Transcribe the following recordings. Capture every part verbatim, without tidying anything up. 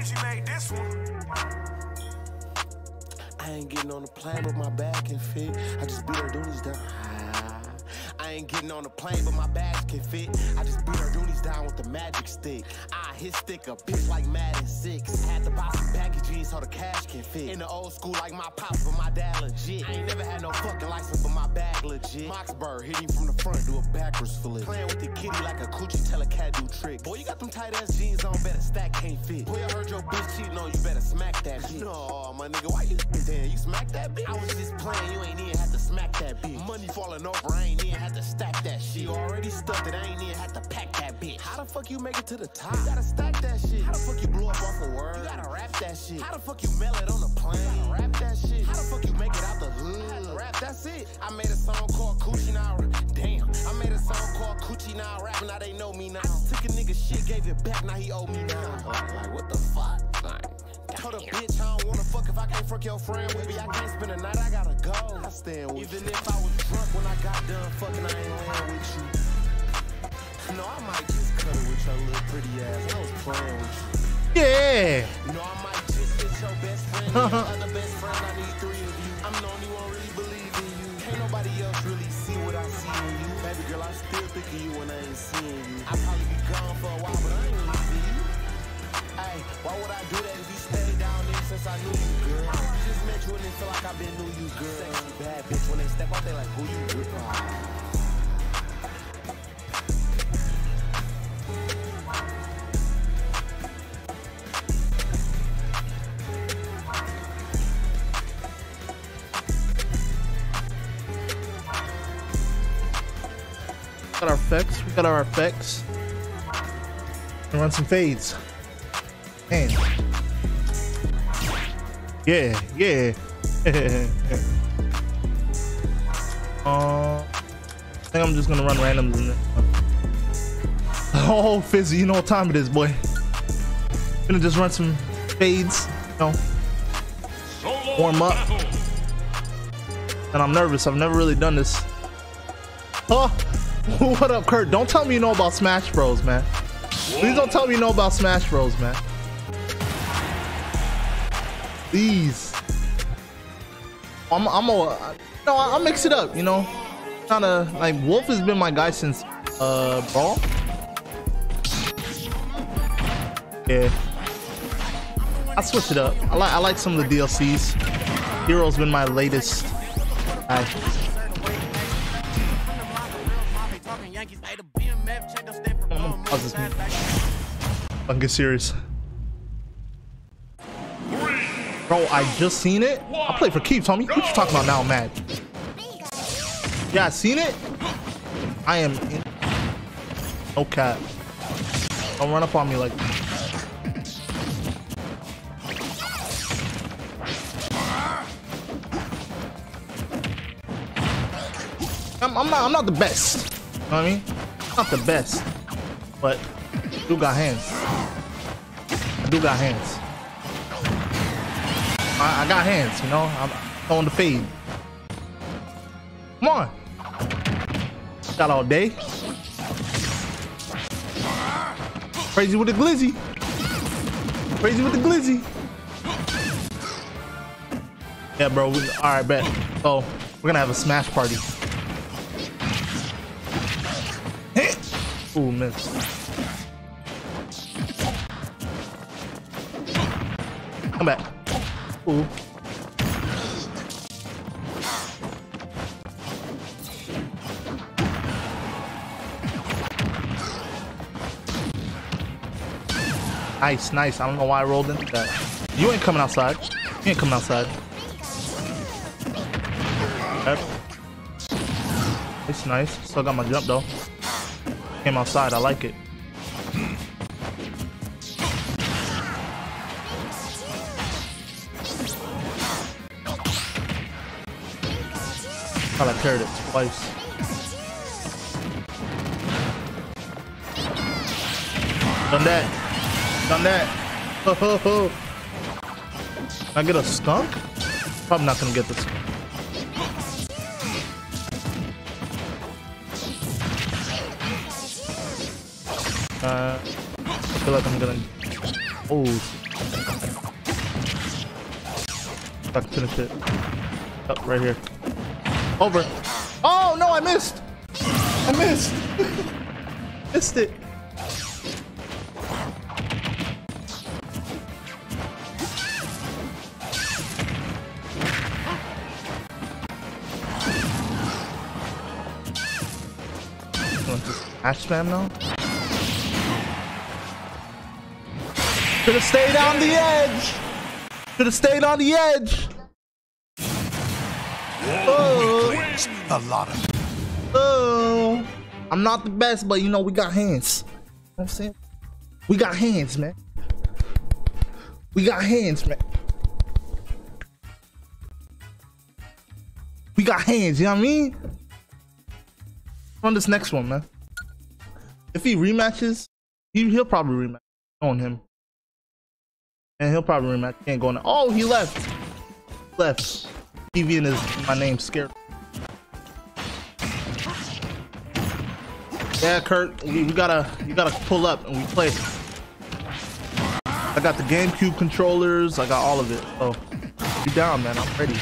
then she made this one. I ain't getting on the plane, but my bag can fit. I just beat her doonies down. I ain't getting on the plane, but my bags can fit. I just beat her doonies down with the magic stick. I hit stick a bitch like Madden six. I had to buy some baggy jeans so the cash can fit. In the old school like my pops, but my dad legit. I ain't never had no fucking license, but my bag legit. Moxburg hit him from the front, do a backwards flip. Playing with the kitty like a coochie, tell a cat do tricks. Boy, you got them tight ass jeans on, better stack can't fit. Boy, I heard your bitch cheating on you, better smack that bitch. No, my nigga, why you damn? You smack that bitch? I was just playing, you ain't even had to smack that bitch. Money falling over, I ain't even had to stack that shit. You already stuffed it, I ain't even had to pack that bitch. How the fuck you make it to the top? You gotta stack that shit. How the fuck you blow up off a word? You gotta rap that shit. How the fuck you mail it on the plane? You gotta rap that shit. How the fuck you make it out the hood? Rap, that's it. I made a song called Coochie Now. Damn, I made a song called Coochie Now Rap, now they know me now. I just took a nigga shit, gave it back, now he owe me now. Like, what the fuck? Like, told a bitch I don't wanna fuck if I can't fuck your friend with me. I can't spend the night, I gotta go. I stand with you. Even if I was drunk when I got done fucking, I ain't laying with you. No, I might just cut it with your little pretty ass. I was playing with you. Yeah. You know, I might just hit your best friend and your other best friend. I need three of you. I'm the only one really believe in you. Can't nobody else really see what I see in you. Baby girl, I still think of you when I ain't seeing you. I'll probably be gone for a while, but I ain't gonna see you. Hey, why would I do that if you stayed down there since I knew you, girl? I just met you and it feel like I've been knew you, girl. Sexy bad bitch, when they step out, they like, who you, girl? Got our effects. We got our effects. And run some fades. Man. Yeah, yeah. uh, I think I'm just gonna run randoms in there. Oh, Fizzy, you know what time it is, boy. Gonna just run some fades, you know, warm up. And I'm nervous. I've never really done this. Oh, what up, Kurt? Don't tell me you know about Smash Bros, man. Please don't tell me you know about Smash Bros, man. Please. I'm, I'm a, no, I'll mix it up, you know. Kind of like Wolf has been my guy since uh Brawl. Yeah. I switch it up. I like, I like some of the D L Cs. Hero's been my latest guy. Pause this mute. Fucking get serious. Bro, I just seen it. I play for keeps, homie. What you talking about now, I'm mad? Yeah, I seen it. I am in. No cap. Don't run up on me like that. I'm, I'm not I'm not the best. You know what I mean? Not the best. But I do got hands. I do got hands. I, I got hands, you know. I'm throwing the fade. Come on. Got all day. Crazy with the glizzy. Crazy with the glizzy. Yeah, bro. We, all right, bet. So we're gonna have a smash party. Ooh, miss. Come back. Ooh. Nice, nice. I don't know why I rolled into that. You ain't coming outside. You ain't coming outside. Okay. It's nice. Still got my jump though. Came outside. I like it. I carried it twice. Done that. Done that. Ho, ho, ho. Can I get a skunk? Probably not gonna get this. Uh, I feel like I'm gonna. Oh. I can finish it. Up oh, right here. Over. Oh no, I missed. I missed. Missed it. Ash spam now. Should have stayed on the edge. Should have stayed on the edge. Oh, a lot of. Oh, I'm not the best, but you know we got hands. You know what I'm saying? We got hands, man. We got hands, man. We got hands. You know what I mean? On this next one, man. If he rematches, he, he'll probably rematch on him. And he'll probably rematch. He ain't going to. Oh, he left. Left. T V in his my name scared. Yeah, Kurt, we, we gotta you gotta pull up and we play. I got the GameCube controllers. I got all of it. So you down, man? I'm ready.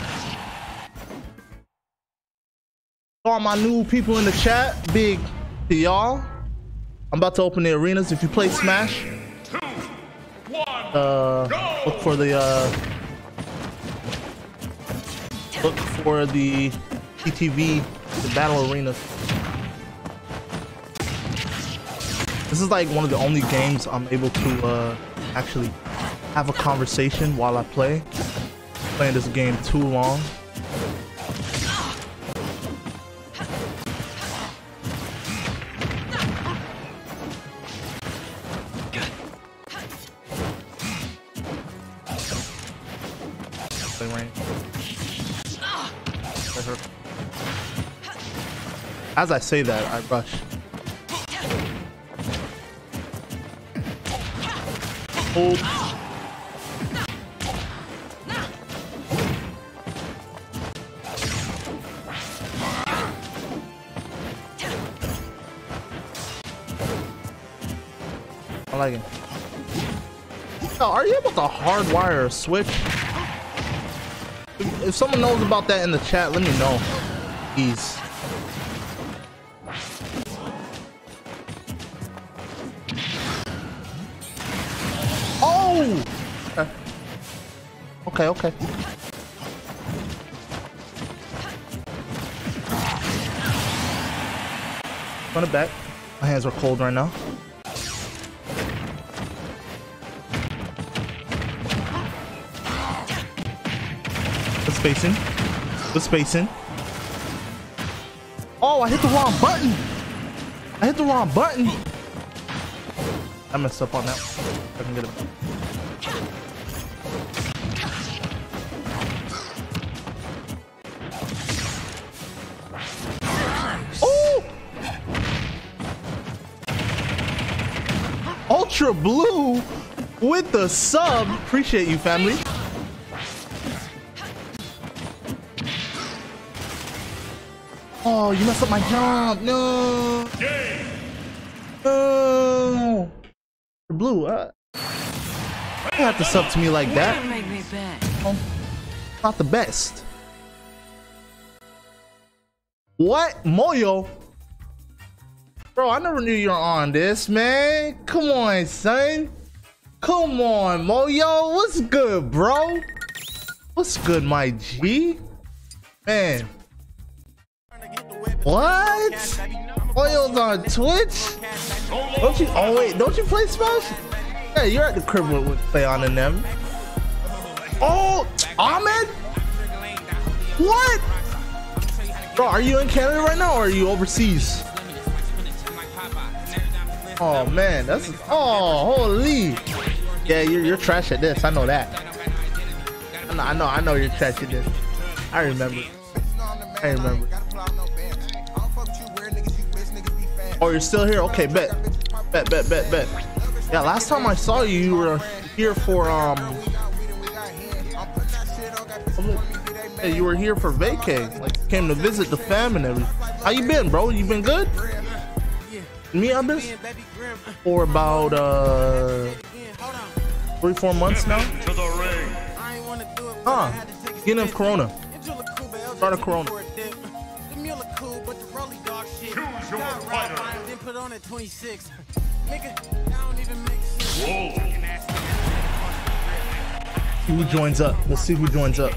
All my new people in the chat, big to y'all. I'm about to open the arenas. If you play Smash, uh, look for the uh, look for the T T V, the battle arenas. This is like one of the only games I'm able to uh, actually have a conversation while I play. Playing this game too long. As I say that, I rush. Hold. I like it. Oh, are you able to hardwire a switch? If, if someone knows about that in the chat, let me know. Please. Oh! Okay, okay. Run it back. My hands are cold right now. Good spacing. Good spacing. Oh, I hit the wrong button. I hit the wrong button. I messed up on that one. I can get it. Oh! Ultra Blue with the sub. Appreciate you, family. Oh, you messed up my jump. No. No. Blue, uh, you have to sub to me like that. Make me bad. Oh, not the best. What? Moyo? Bro, I never knew you were on this, man. Come on, son. Come on, Moyo. What's good, bro? What's good, my G? Man. What? Moyo's on Twitch? Don't you? Oh wait, don't you play Smash? Yeah, you're at the crib with, with play on and them. Oh, Ahmed? What? Bro, are you in Canada right now or are you overseas? Oh man, that's oh holy. Yeah, you're you're trash at this. I know that. I know, I know, I know you're trash at this. I remember. I remember. Oh, you're still here? Okay, bet. Bet, bet, bet, bet. Yeah, last time I saw you, you were here for, um... Yeah, you were here for vacay. Like, came to visit the fam and everything. How you been, bro? You been good? Me, I've been for about, uh... Three, four months now. Huh? Beginning of Corona. Start of Corona. See who joins up. Let's see who joins up.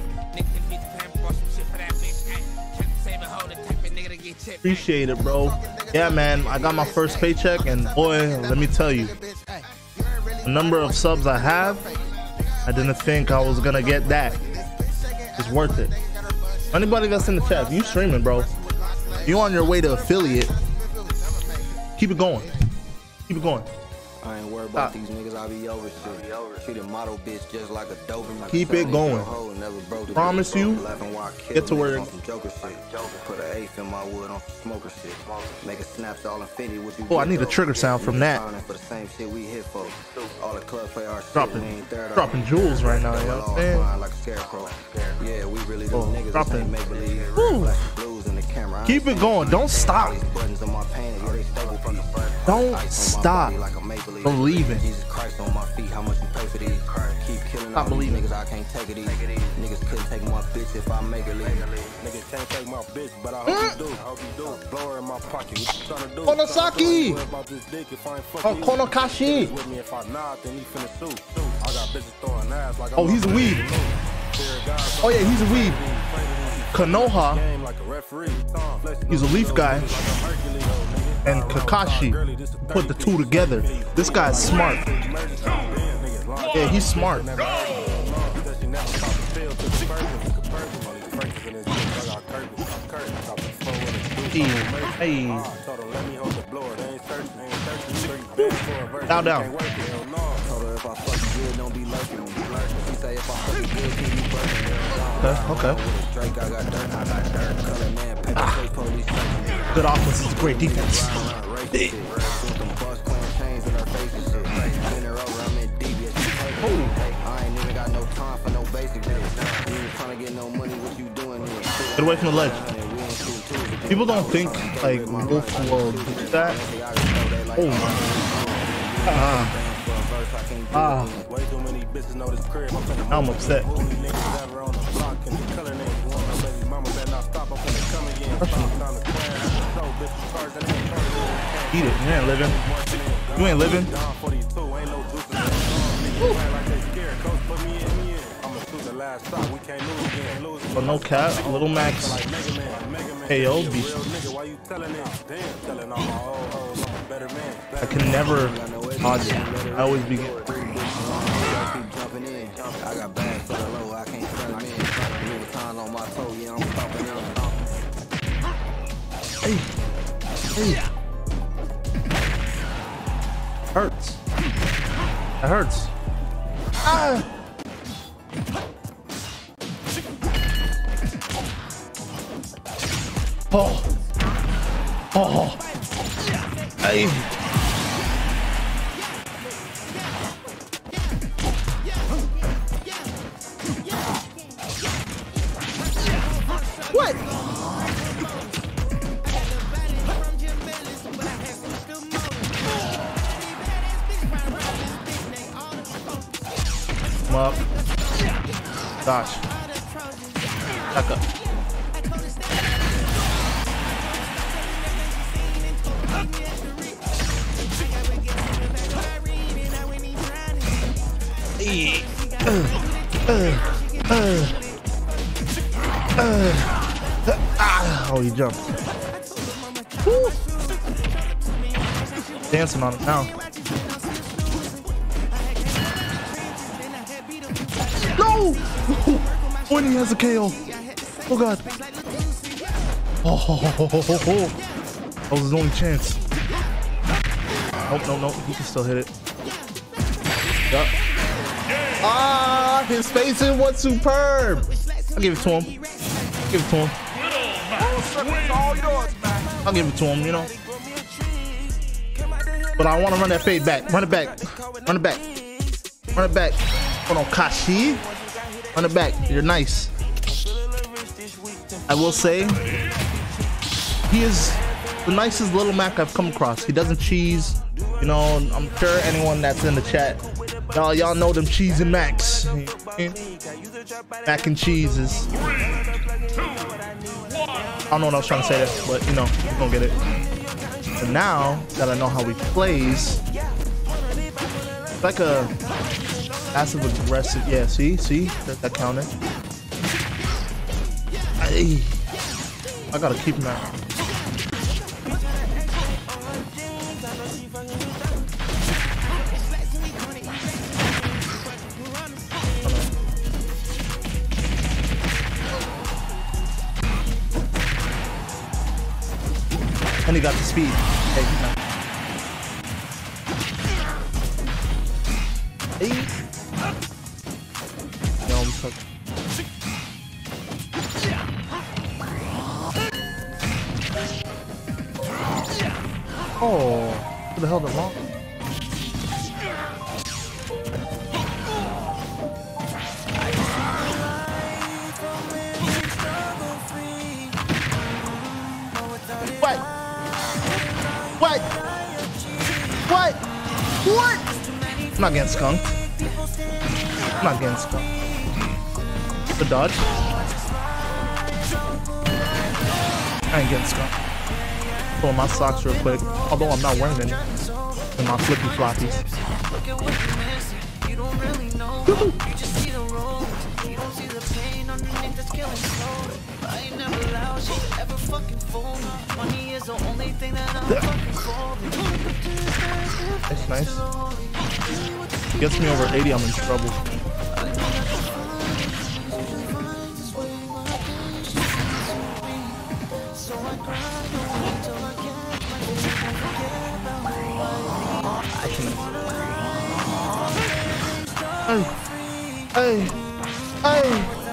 Appreciate it, bro. Yeah, man. I got my first paycheck, and boy, let me tell you, the number of subs I have, I didn't think I was gonna get that. It's worth it. Anybody that's in the chat, if you streaming, bro, you on your way to affiliate, keep it going. Keep it going. I ain't worried about these niggas, I be over shit. Treat a model bitch just like a Doberman. Keep it going. Promise you, get to where. Put an eighth in my wood on some smoker shit. Make a snaps all infinity with you. Oh, I need a trigger sound from that. For the same shit we hit for. All the club play our dropping, dropping jewels right now, you know what I'm saying? Yeah, we really do niggas. Dropping. Make believe. Keep it going. Don't stop. Don't stop believing. Stop believing. Niggas, I can't take it easy. Niggas couldn't take my bitch if I make it leave. Niggas can't take my bitch, but I hope you do. I hope you do. Blow her in my pocket. What you trying to do? Konosaki. Oh, Konokashi. Oh, he's a weeb. Oh yeah, he's a weeb. Konoha. He's a leaf guy. And Kakashi put the two together. This guy's smart. Yeah, he's smart. Hey, hey. Down, down. Okay, okay. Ah. Good offense is great defense. Get away from the ledge. People don't think like Wolf will do that. Oh. Ah. Ah. I'm upset. Eat it. You ain't living. You ain't living. But no cap, Little Max K O beast. I can never dodge it. I always begin. I got bags for the low, I can't turn them in. Little time on my toe, yeah, I'm stopping in. Hey, hey. Hurts. It hurts. Ah! Oh. Oh. Hey. What? Come up. Gosh. Back up. Uh, uh, uh, uh, ah. Oh, he jumped. Woo. Dancing on it now. No! When he has a K O. Oh god. Oh, ho, ho, ho, ho, ho. That was his only chance. Nope, no, no. He can still hit it. Yup. Ah, his spacing was superb. I'll give it to him. Give it to him. I'll give it to him, you know. But I want to run that fade back. Run it back. Run it back. Run it back. Hold on, Kashi. Run it back. You're nice. I will say, he is the nicest Little Mac I've come across. He doesn't cheese. You know, I'm sure anyone that's in the chat Y'all, y'all know them cheese and macs. Mac and cheeses. I don't know what I was trying to say there, but you know, you gonna get it. And now that I know how he plays, it's like a passive aggressive. Yeah, see, see that, that counted. Ay, I gotta keep him out. And he got the speed. Hey, hey. No, I'm stuck. Oh, who the hell did long? What? What? What? What? I'm not getting skunked. I'm not getting skunked. The dodge. I ain't getting skunked. Pull my socks real quick. Although I'm not wearing any. And my flippy floppies. That's nice. Gets me over eighty, I'm in trouble. Hey, hey, hey.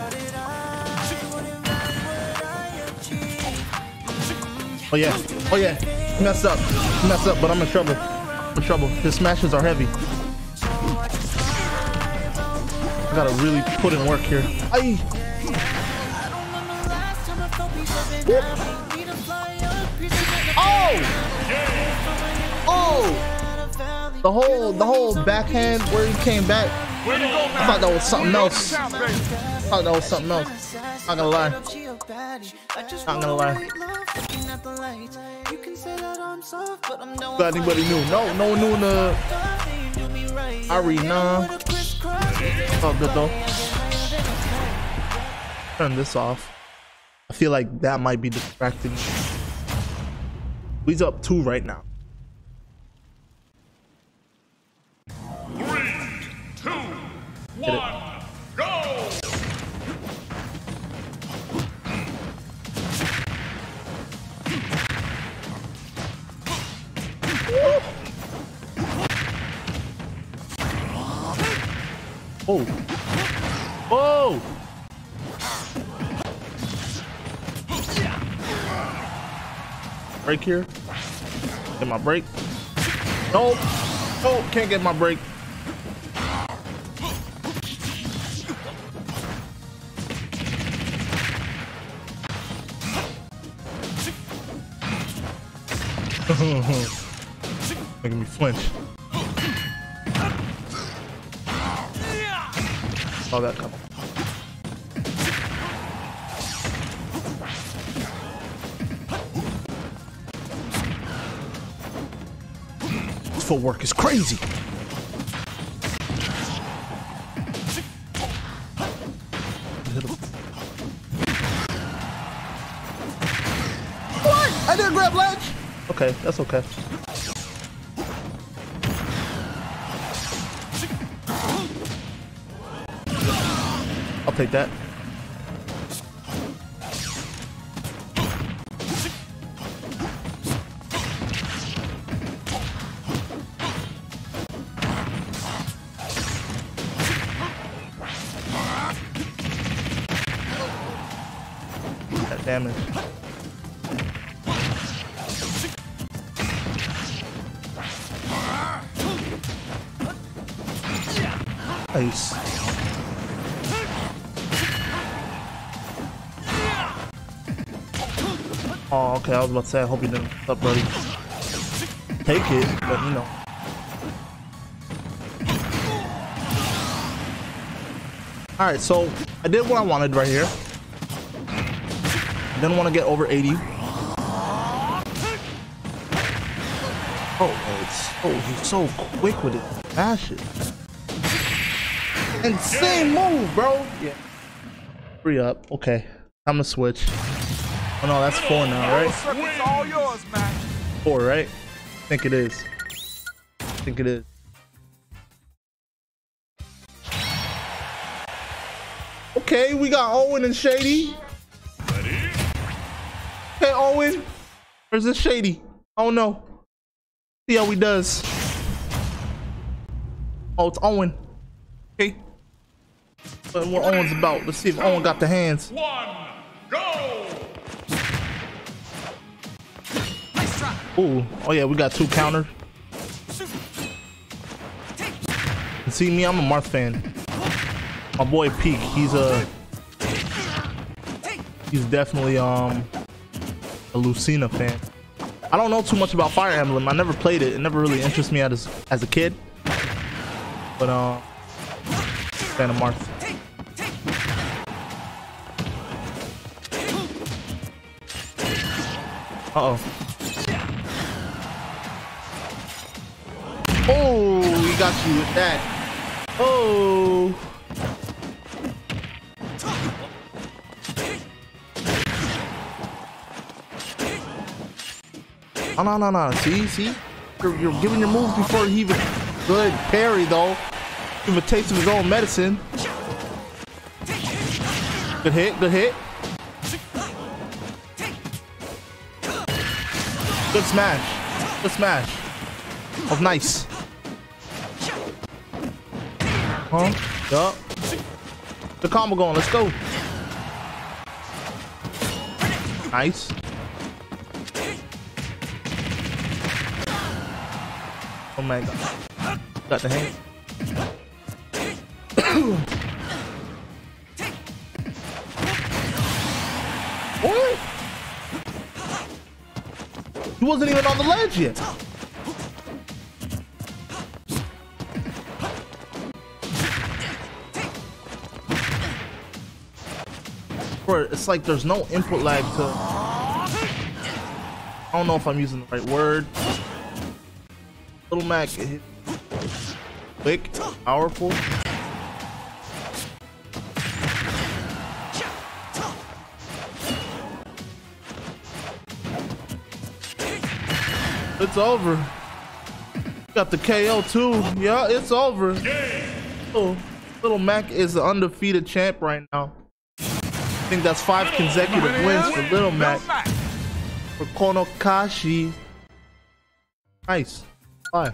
Oh yeah, oh yeah. He messed up. He messed up, but I'm in trouble. I'm in trouble. His smashes are heavy. I gotta really put in work here. Aye. Oh! Oh! The whole, the whole backhand where he came back. I thought that was something else. I thought that was something else. Not gonna lie. Not gonna lie. Got anybody new? No, no one new in the arena. Oh, good though. Turn this off. I feel like that might be distracting. He's up two right now. Three, two, one, go! Oh. Oh. Break here. Get my break. Nope. Nope. Can't get my break. Making me flinch. Saw that coming. This footwork is crazy. What? I didn't grab ledge. Okay, that's okay. I'll take that. That damage. Nice. Oh, okay. I was about to say, I hope you didn't. What's up, buddy? Take it, but you know. All right, so I did what I wanted right here. Didn't want to get over eighty. Oh, it's so, he's so quick with it. Smash it. Insane move, bro. Yeah. Free up. Okay. I'm gonna switch. Oh no, that's four now, right? All yours, man. Four, right? I think it is. I think it is. Okay, we got Owen and Shady. Ready? Hey, Owen. Where's this Shady? Oh no. See how he does. Oh, it's Owen. Okay. But what Owen's about. Let's see if Owen got the hands. One, go! Ooh. Oh yeah, we got two counters. And see me, I'm a Marth fan. My boy Peak, he's a he's definitely um a Lucina fan. I don't know too much about Fire Emblem. I never played it. It never really interested me as as a kid. But uh, fan of Marth. Uh oh. Oh, he got you with that. Oh. Oh, no, no, no. See, see? You're, you're giving your moves before he even... Good parry, though. Give a taste of his own medicine. Good hit, good hit. Good smash. Good smash. Oh, nice. Huh? Yup. The combo going. Let's go. Nice. Oh my god. Got the hand. What? He wasn't even on the ledge yet. Bro, it's like there's no input lag to... I don't know if I'm using the right word. Little Mac hit quick, powerful. It's over. Got the K O too. Yeah, it's over. Oh, Little Mac is the undefeated champ right now. I think that's five consecutive wins for Little Mac. For Konoha. Nice. Five.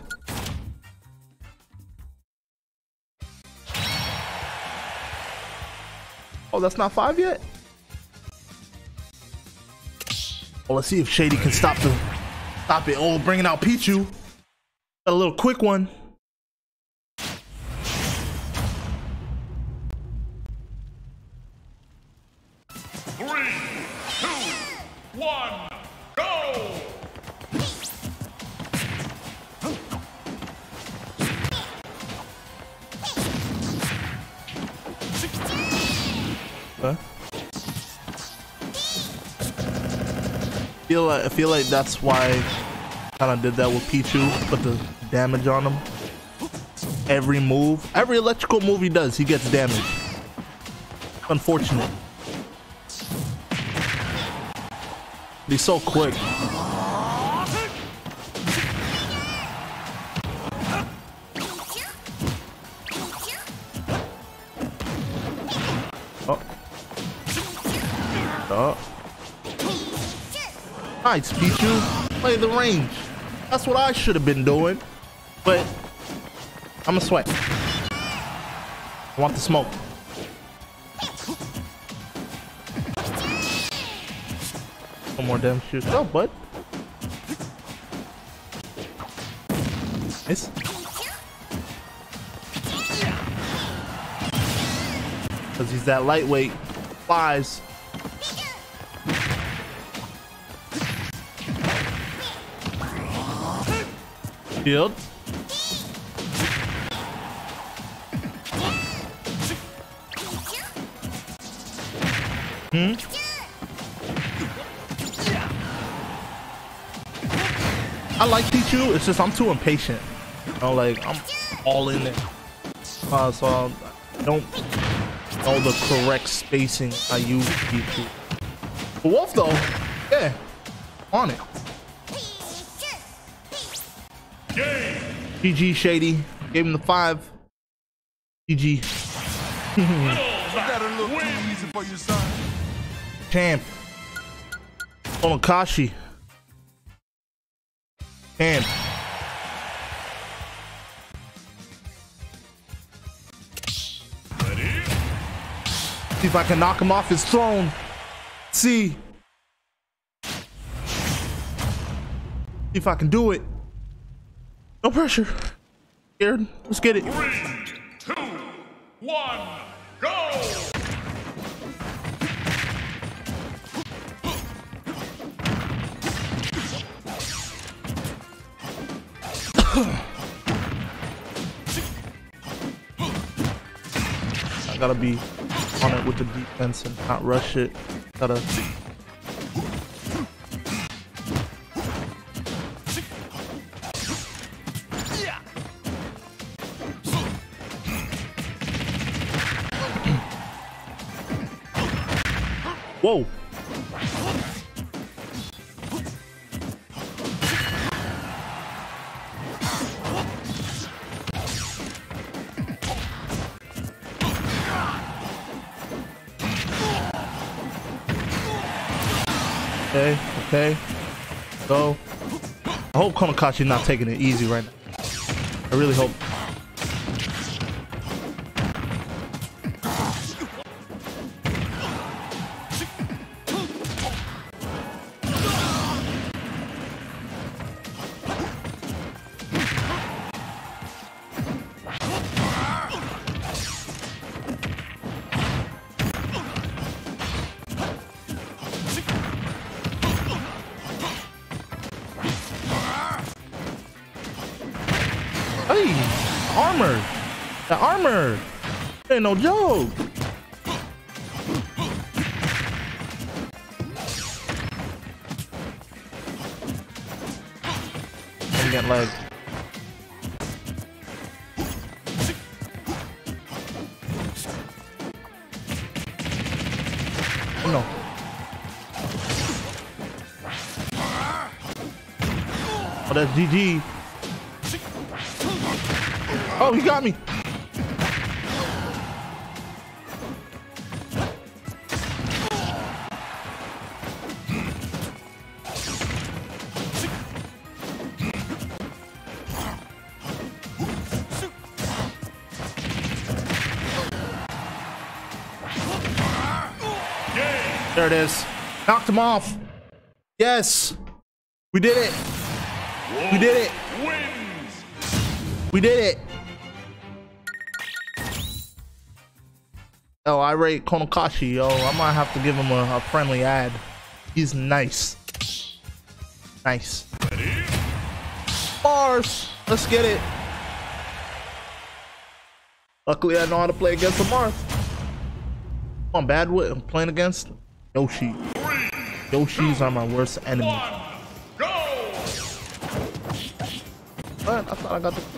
Oh, that's not five yet? Well, let's see if Shady can stop the stop it. Oh, bringing out Pichu. Got a little quick one. Three, two, one, go! Huh? Feel like I feel like that's why I kind of did that with Pichu. Put the damage on him. Every move, every electrical move he does, he gets damage. Unfortunate. But he's so quick. Oh. Oh. Nice, Pichu. Play the range. That's what I should have been doing. But I'm a sweat. I want the smoke. One more damn shoot. Oh, bud. Nice. Because he's that lightweight. Flies. Shield. Hmm? I like Pichu, it's just I'm too impatient. You know, like I'm all in it. Uh, so I don't know the correct spacing I use Pichu. But Wolf though, yeah, on it. G G Shady, gave him the five. G G. Champ. Onakashi. Champ. See if I can knock him off his throne. See. See if I can do it. No pressure. Scared. Let's get it. Three, two, one, go! I gotta be on it with the defense and not rush it. Gotta. Whoa. Okay, okay, go. I hope Konokashi not taking it easy right now. I really hope. Hey, armor. The armor. Ain't no joke. And get like. Oh, no. Oh, that's G G. Oh, he got me. There it is. Knocked him off. Yes. We did it. We did it. We did it. Oh, I rate Konokashi, yo. I might have to give him a, a friendly ad. He's nice. Nice. Bars. Let's get it. Luckily, I know how to play against the Marth. I'm bad with I'm playing against Yoshi. Yoshis are my worst enemy. But I thought I got the.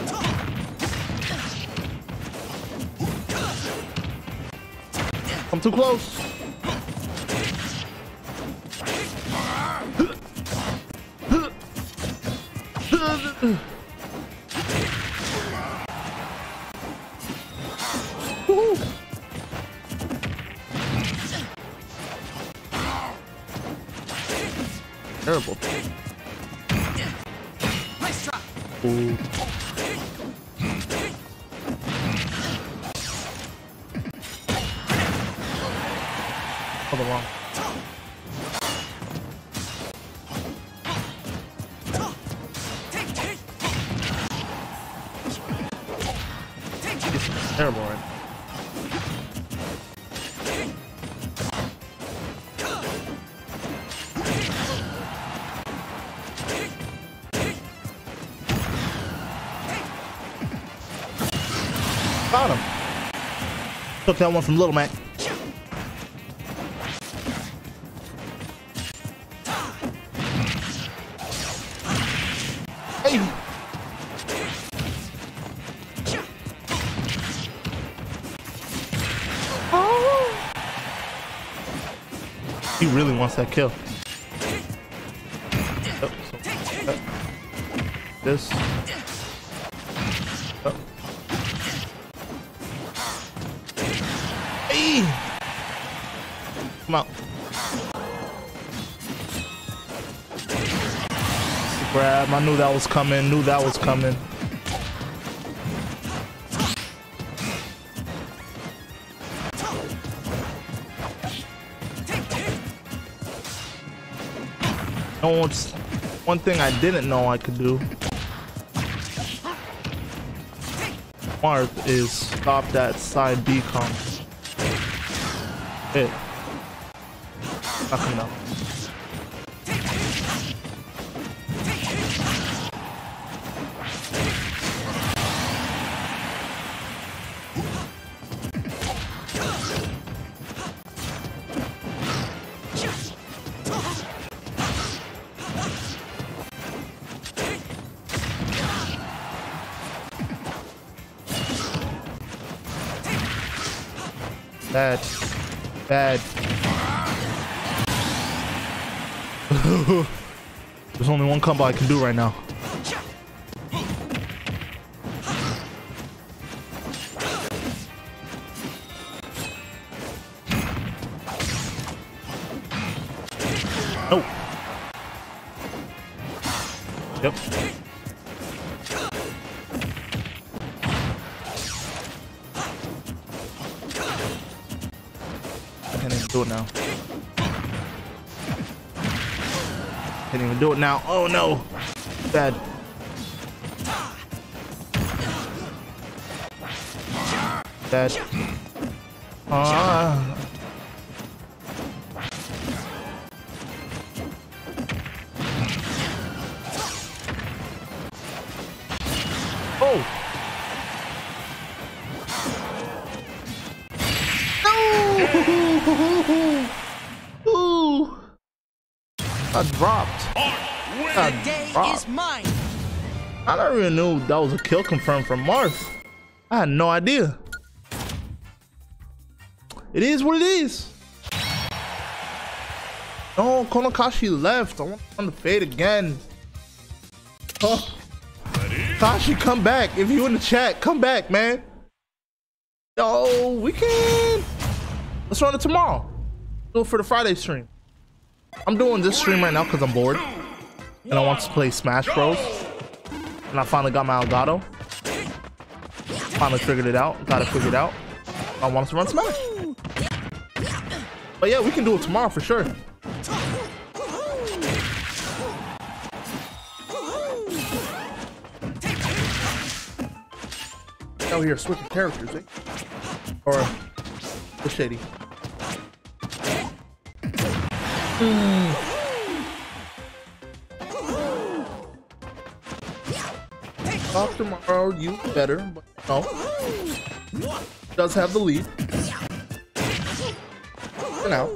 I'm too close. Terrible. Nice try. Ooh. Hold on. This is terrible, right? Got him. Took that one from Little Mac. He really wants that kill. Oh, so, oh. This. Oh. Hey! Come out. Grab. I knew that was coming. Knew that was coming. No, it's one thing I didn't know I could do. Marth is stop that side B comp. Hit. Not coming out. Bad. Bad. There's only one combo I can do right now. Nope. Yep. Can't even do it now. Can't even do it now. Oh no. Bad. Bad. Ah. Oh. Ooh. I dropped. I dropped. Is mine. I never even knew that was a kill confirmed from Marth. I had no idea. It is what it is. No, Konokashi left. I want him to fade again. Oh. Kashi, come back. If you in the chat, come back, man. Yo, we can. Let's run it tomorrow. Do it for the Friday stream. I'm doing this stream right now because I'm bored and I want to play Smash Bros. And I finally got my Elgato. Finally figured it out. Got it figured out. I want to run Smash. But yeah, we can do it tomorrow for sure. Out here switching characters, eh? Or the shady. Mm. Talk tomorrow, you better, but no. Does have the lead. For now.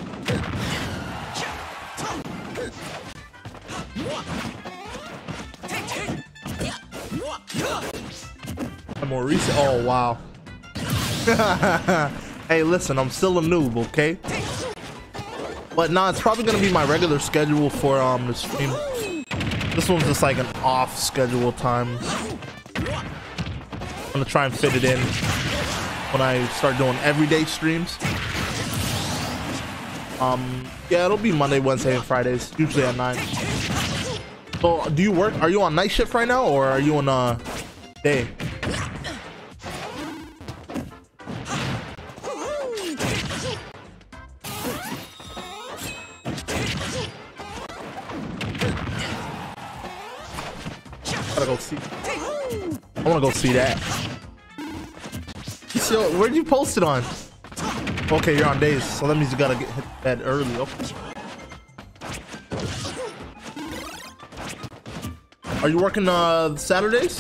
More recent. Oh wow. Hey, listen, I'm still a noob, okay? But nah, it's probably gonna be my regular schedule for um the stream. This one's just like an off schedule time. I'm gonna try and fit it in when I start doing everyday streams. Um, yeah, it'll be Monday, Wednesday, and Fridays, usually at nine. So, do you work? Are you on night shift right now, or are you on uh day? Gotta go see. I wanna go see that. So, where'd you post it on? Okay, you're on days, so that means you gotta get hit bed early. Okay. Are you working uh Saturdays?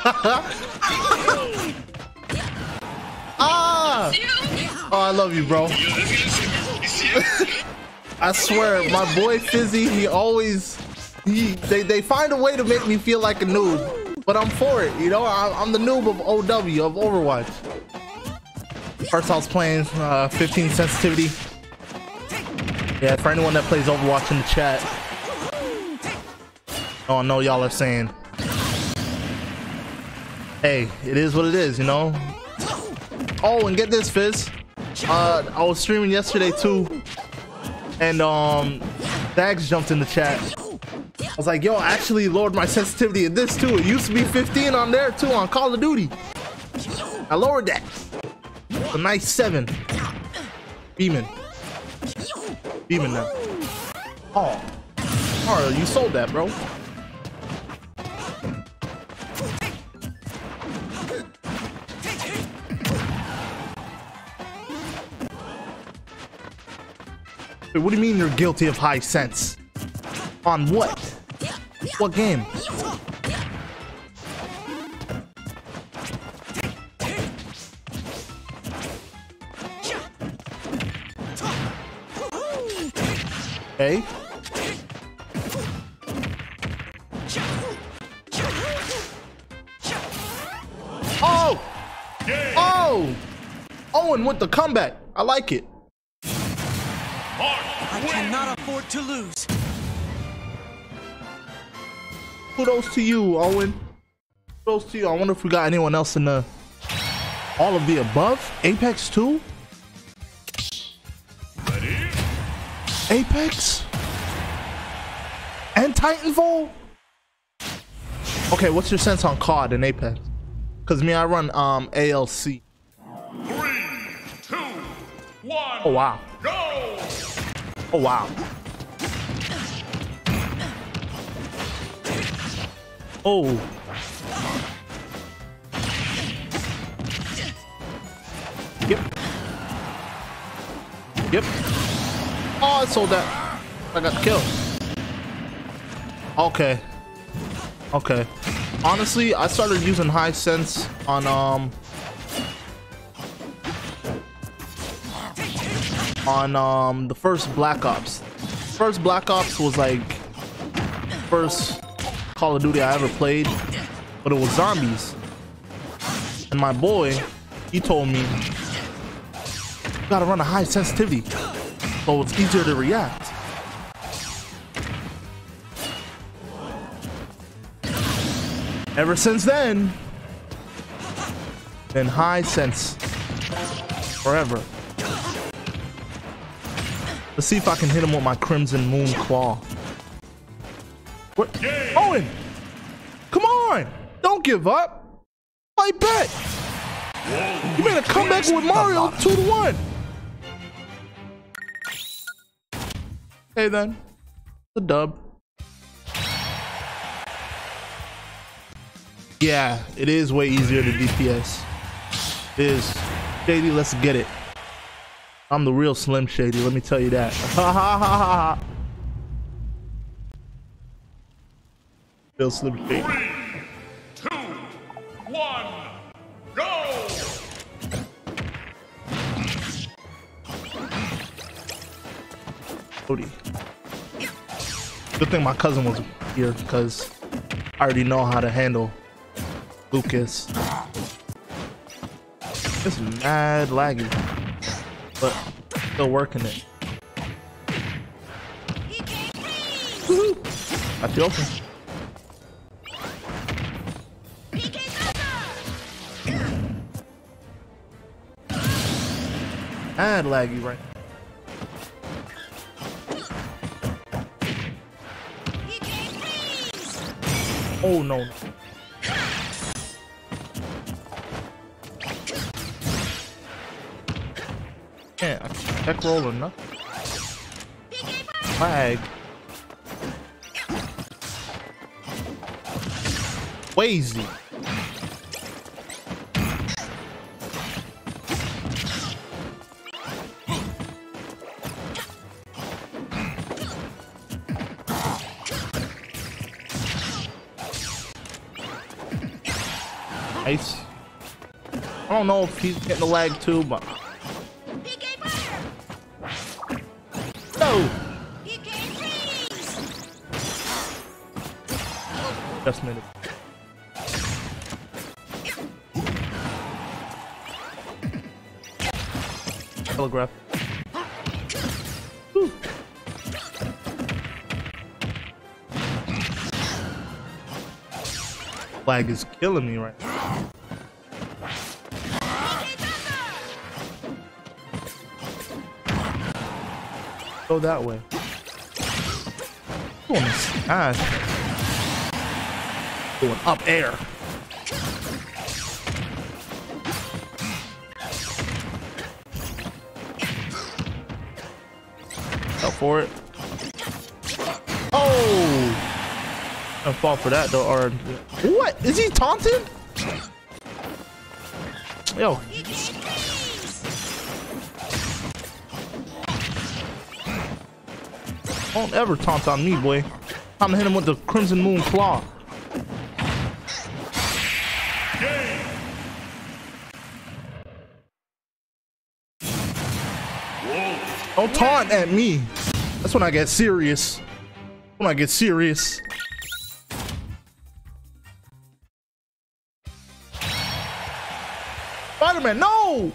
Ah! Oh, I love you, bro. I swear, my boy Fizzy, he always, he, they, they find a way to make me feel like a noob, but I'm for it, you know? I, I'm the noob of O W, of Overwatch. First I was playing uh, fifteen sensitivity. Yeah, for anyone that plays Overwatch in the chat. Oh, I know y'all are saying, hey, it is what it is, you know? Oh, and get this, Fizz. Uh, I was streaming yesterday too, and um, Dax jumped in the chat. I was like, yo, I actually lowered my sensitivity in this too. It used to be fifteen on there too on Call of Duty. I lowered that. It's a nice seven. Beaming. Beaming now. Oh, Mario, you sold that, bro. Wait, what do you mean you're guilty of high sense? On what? What game? Okay. Oh! Oh! Owen with the comeback. I like it. I cannot afford to lose. Kudos to you, Owen. Kudos to you. I wonder if we got anyone else in the all of the above. Apex two? Ready? Apex? And Titanfall? Okay, what's your sense on C O D and Apex? Cause me, I run um A L C. Three, two, one. Oh wow. Go! Oh wow. Oh. Yep. Yep. Oh, I sold that. I got the kill. Okay. Okay. Honestly, I started using high sense on um on um the first Black Ops. First Black Ops was like first Call of Duty I ever played, but it was zombies. And my boy, he told me you gotta run a high sensitivity so it's easier to react. Ever since then, been high sense forever. Let's see if I can hit him with my Crimson Moon Claw. What? Owen! Come on! Don't give up! I bet! You made a comeback with Mario two to one! Hey then. The dub. Yeah, it is way easier to D P S. It is. Shady, let's get it. I'm the real Slim Shady, let me tell you that. Ha ha ha ha. Real Slim Shady. Three, two, one, go! Cody. Good thing my cousin was here because I already know how to handle Lucas. It's mad laggy, but still working it. I feel open. Mad laggy right now. Oh no. Can't I can't check roll or nothing. Lag. Wazy. Nice. I don't know if he's getting the lag too, but no. Just made it. Telegraph. Whew. Flag is killing me right now. Go that way. Going to smash. Going up air. Go for it. Oh! I fall for that though. Or what? Is he taunting? Yo. Don't ever taunt on me, boy. Time to hit him with the Crimson Moon Claw. Don't taunt at me. That's when I get serious. When I get serious. Spider-Man, no!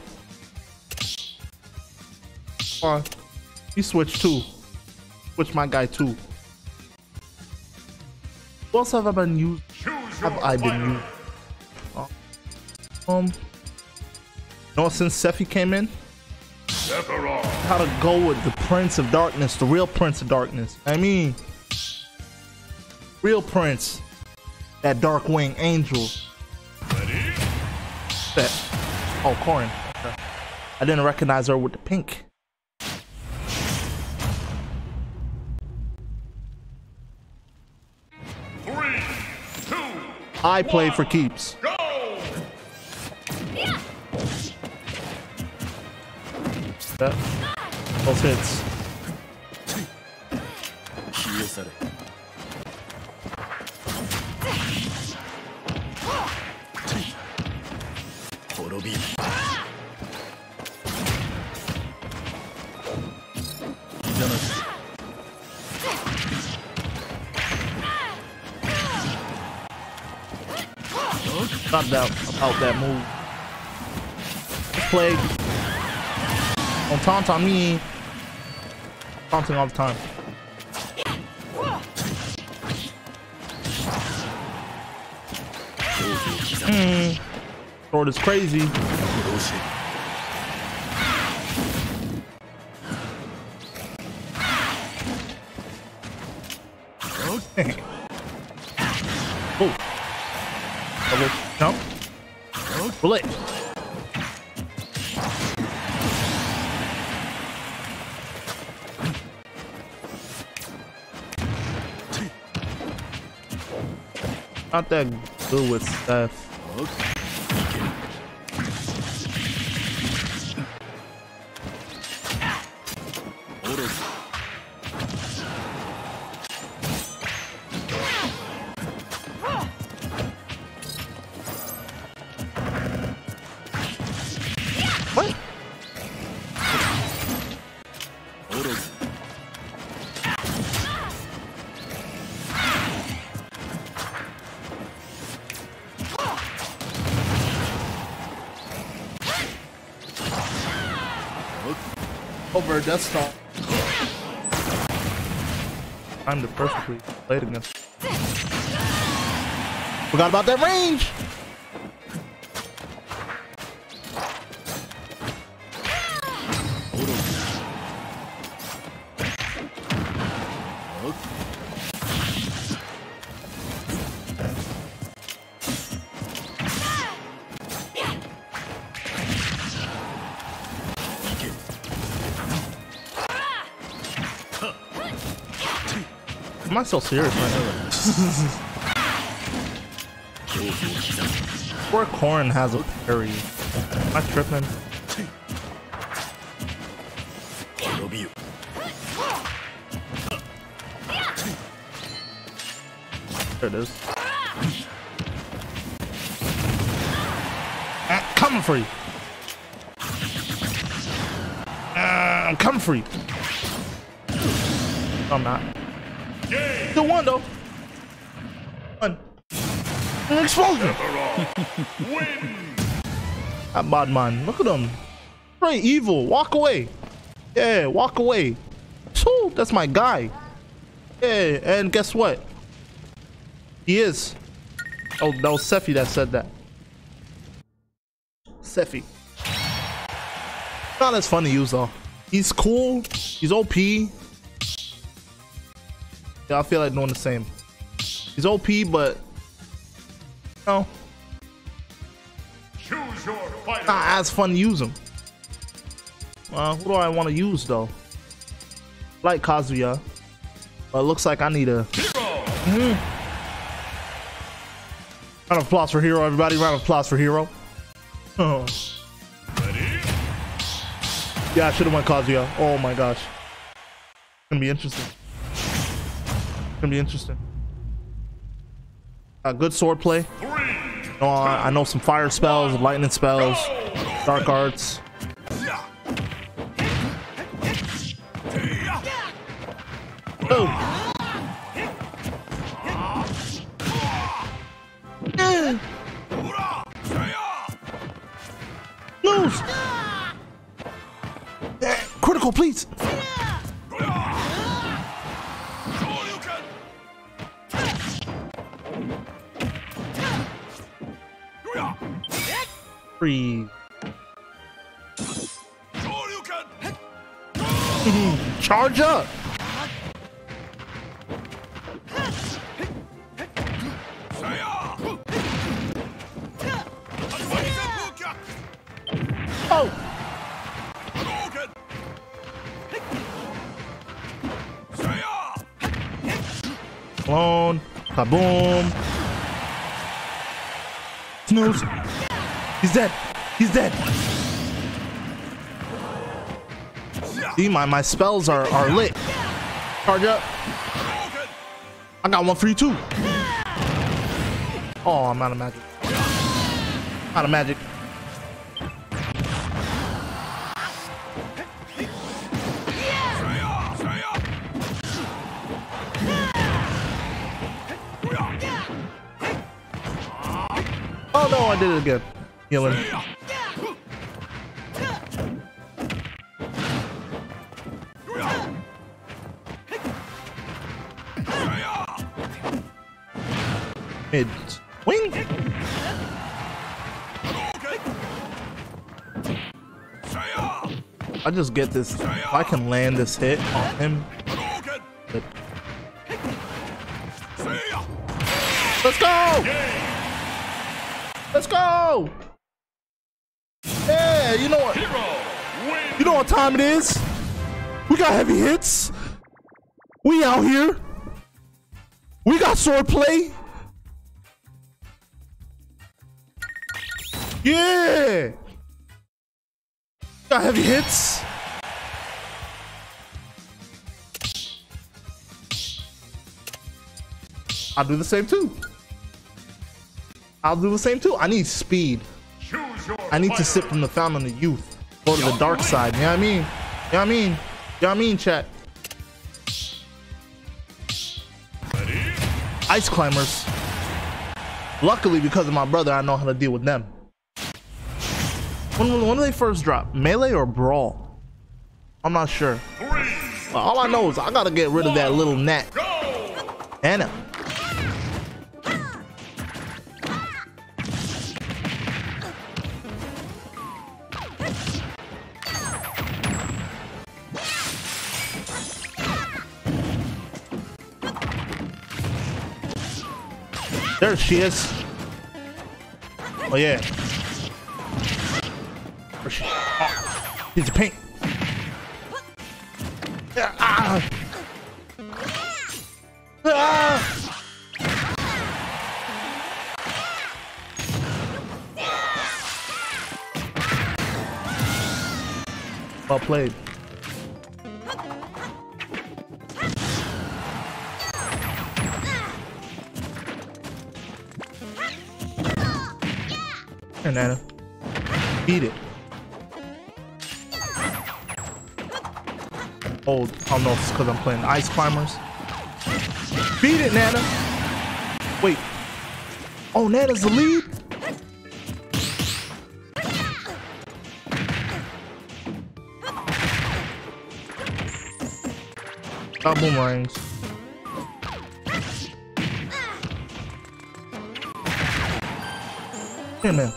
Uh, he switched too. Switch my guy too. Who else have I been used? Have I been used? Uh, um, you know, since Sephi came in, how to go with the Prince of Darkness, the real Prince of Darkness. I mean, real Prince, that Darkwing Angel. That, oh, Corin. Okay. I didn't recognize her with the pink. Three, two, I play one, for keeps. Go! That, those hits. Not doubt about that move. Play. Don't taunt on me. Taunting all the time. Mm. Sword is crazy. Oh. Double jump. Bullet. Not that good with stuff. What? Over a desktop. I'm the perfectly played against. Forgot about that range. Am I so serious right now? Poor Corrin has a parry. Am I tripping? There it is. coming for you. Uh, I'm coming for you. No, I'm not. Still one though. One. An explosion. That bad man. Look at him. Very evil. Walk away. Yeah, walk away. So that's my guy. Yeah, and guess what? He is. Oh, that was Sephi that said that. Sephi. Not as fun to use though. He's cool. He's O P. Yeah, I feel like doing the same. He's O P, but no, Choose your fighter. not as fun to use him. Well, who do I want to use though? Like Kazuya, but it looks like I need a. Mm-hmm. Round of applause for Hero, everybody. Round of applause for Hero. Oh. Yeah, I should have went Kazuya. Oh my gosh. It's gonna be interesting. It's gonna be interesting. Uh, good sword play. Three, No, I, I know some fire spells, lightning spells, dark arts. Oh. Yeah. Lose. Yeah. Critical, please. Free. Charge up. Oh. Clone. Kaboom. Snooze. He's dead. He's dead. See, my, my spells are, are lit. Charge up. I got one for you too. Oh, I'm out of magic. Out of magic. Oh no, I did it again. Healing. Mid wing. I just get this. If I can land this hit on him. But... Let's go! Let's go! Yeah, you know what? You know what time it is? We got heavy hits. We out here. We got sword play. Yeah. Got heavy hits. I'll do the same too. I'll do the same too. I need speed. I need to sip from the fountain of youth. Go to the dark side. You know what I mean? You know what I mean? You know what I mean, chat? Ice climbers. Luckily, because of my brother, I know how to deal with them. When, when do they first drop? Melee or Brawl? I'm not sure. But all I know is I gotta get rid of that little gnat. Anna. There she is. Oh yeah. Where's she? Oh, piece of paint. Yeah, ah. Ah. Well played. Here, Nana. Beat it. Oh, I don't know if it's because I'm playing Ice Climbers. Beat it, Nana. Wait. Oh, Nana's the lead? Got boomerangs. Here, man.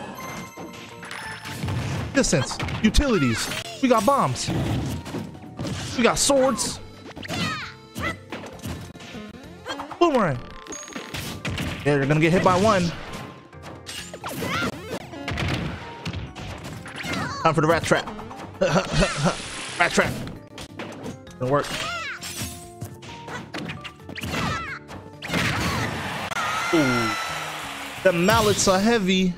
Distance. Utilities. We got bombs. We got swords. Boomerang. Yeah, you're gonna get hit by one. Time for the rat trap. Rat trap. Gonna work. Ooh. The mallets are heavy.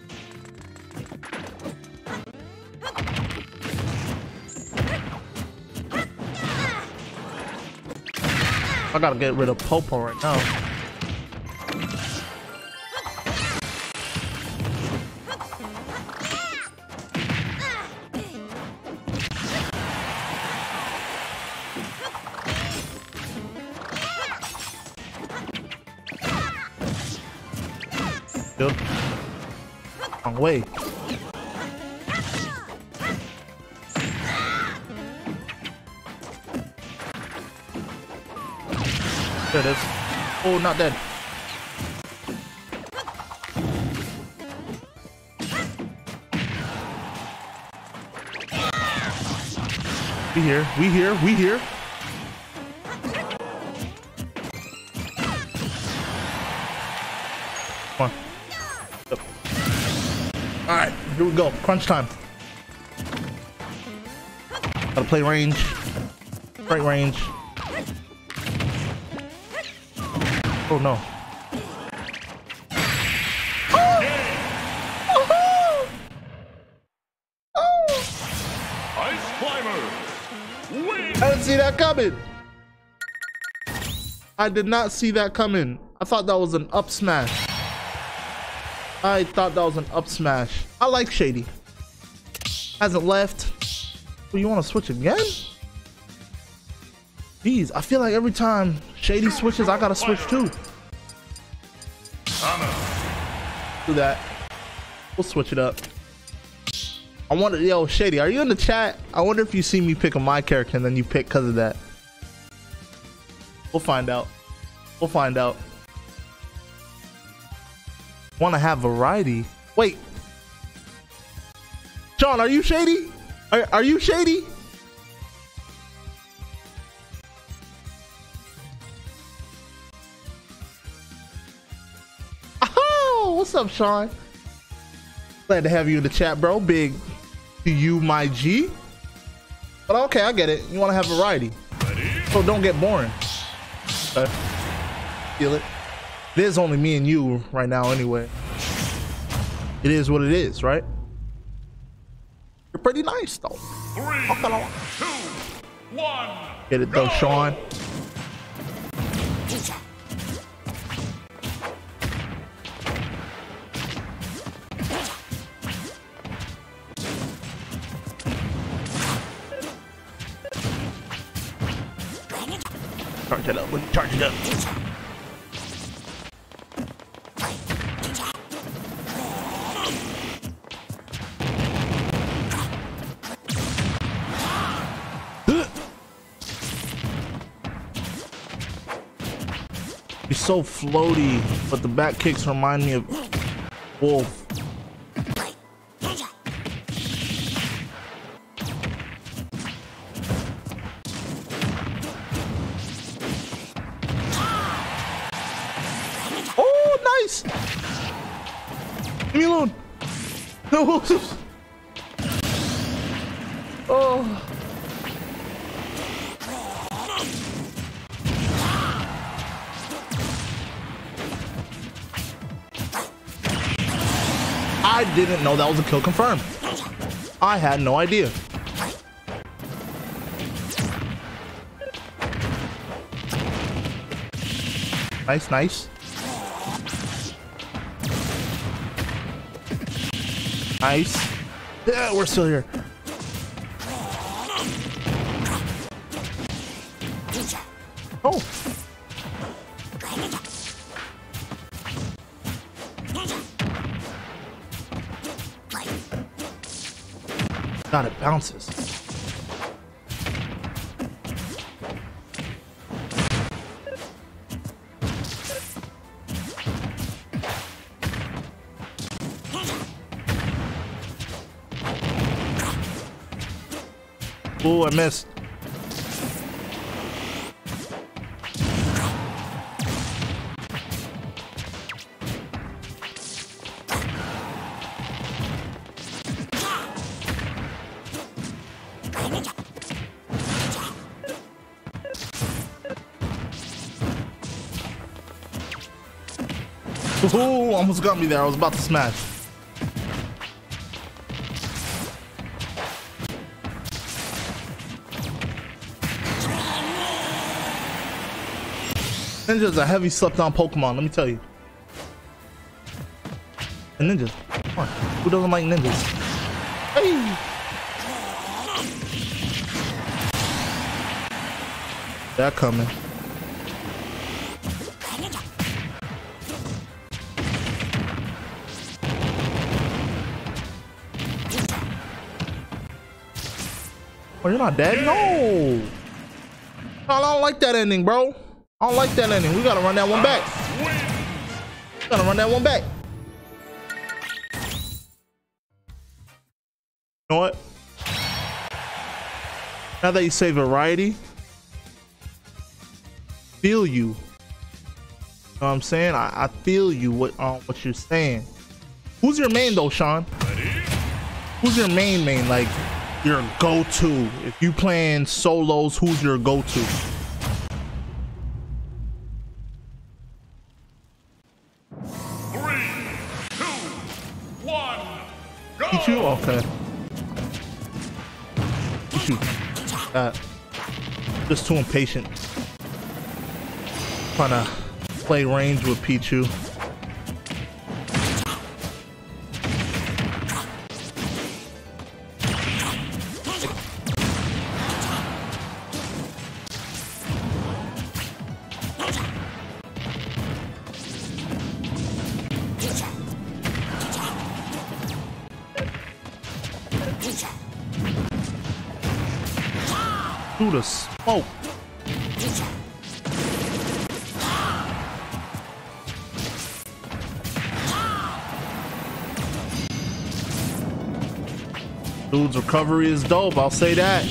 I gotta get rid of Popo right now. Good. Wrong way. There it is. Oh, not dead. We here. We here. We here. Come on. Yep. All right, here we go. Crunch time. Gotta play range. Right range. Oh no. Oh! Oh! Oh! Ice Climber. Win. I didn't see that coming. I did not see that coming. I thought that was an up smash. I thought that was an up smash. I like Shady. Hasn't left. Oh, you want to switch again? Jeez, I feel like every time Shady switches, I gotta switch too. Do that. We'll switch it up. I wonder, yo, Shady, are you in the chat? I wonder if you see me picking my character and then you pick because of that. We'll find out. We'll find out. Want to have variety? Wait. Sean, are you Shady? Are, are you Shady? What's up, Sean? Glad to have you in the chat, bro. Big to you, my G. But okay, I get it. You want to have variety, so don't get boring. Okay. Feel it. It is only me and you right now, anyway. It is what it is, right? You're pretty nice, though. Three, two, one. Get it, though, go. Sean. Charge it up, charge it up. He's so floaty, but the back kicks remind me of Wolf. Leave me alone. No. Oh. I didn't know that was a kill confirmed. I had no idea. Nice, nice. Nice. Yeah, we're still here. Oh. God, it bounces. Oh, I missed. Oh, almost got me there. I was about to smash. Ninja's a heavy slept on Pokemon, let me tell you. And ninjas, come on, who doesn't like ninjas? Hey! They're coming. Oh, you're not dead? No! I don't like that ending, bro. I don't like that ending. We gotta run that one back. We gotta run that one back. You know what? Now that you say variety, feel you. You know what I'm saying? I, I feel you what um, what you're saying. Who's your main though, Sean? Who's your main main? Like your go-to. If you playing solos, who's your go-to? Pichu? Okay. Pichu. Uh, just too impatient. Trying to play range with Pichu. Through the smoke. Dude's recovery is dope, I'll say that.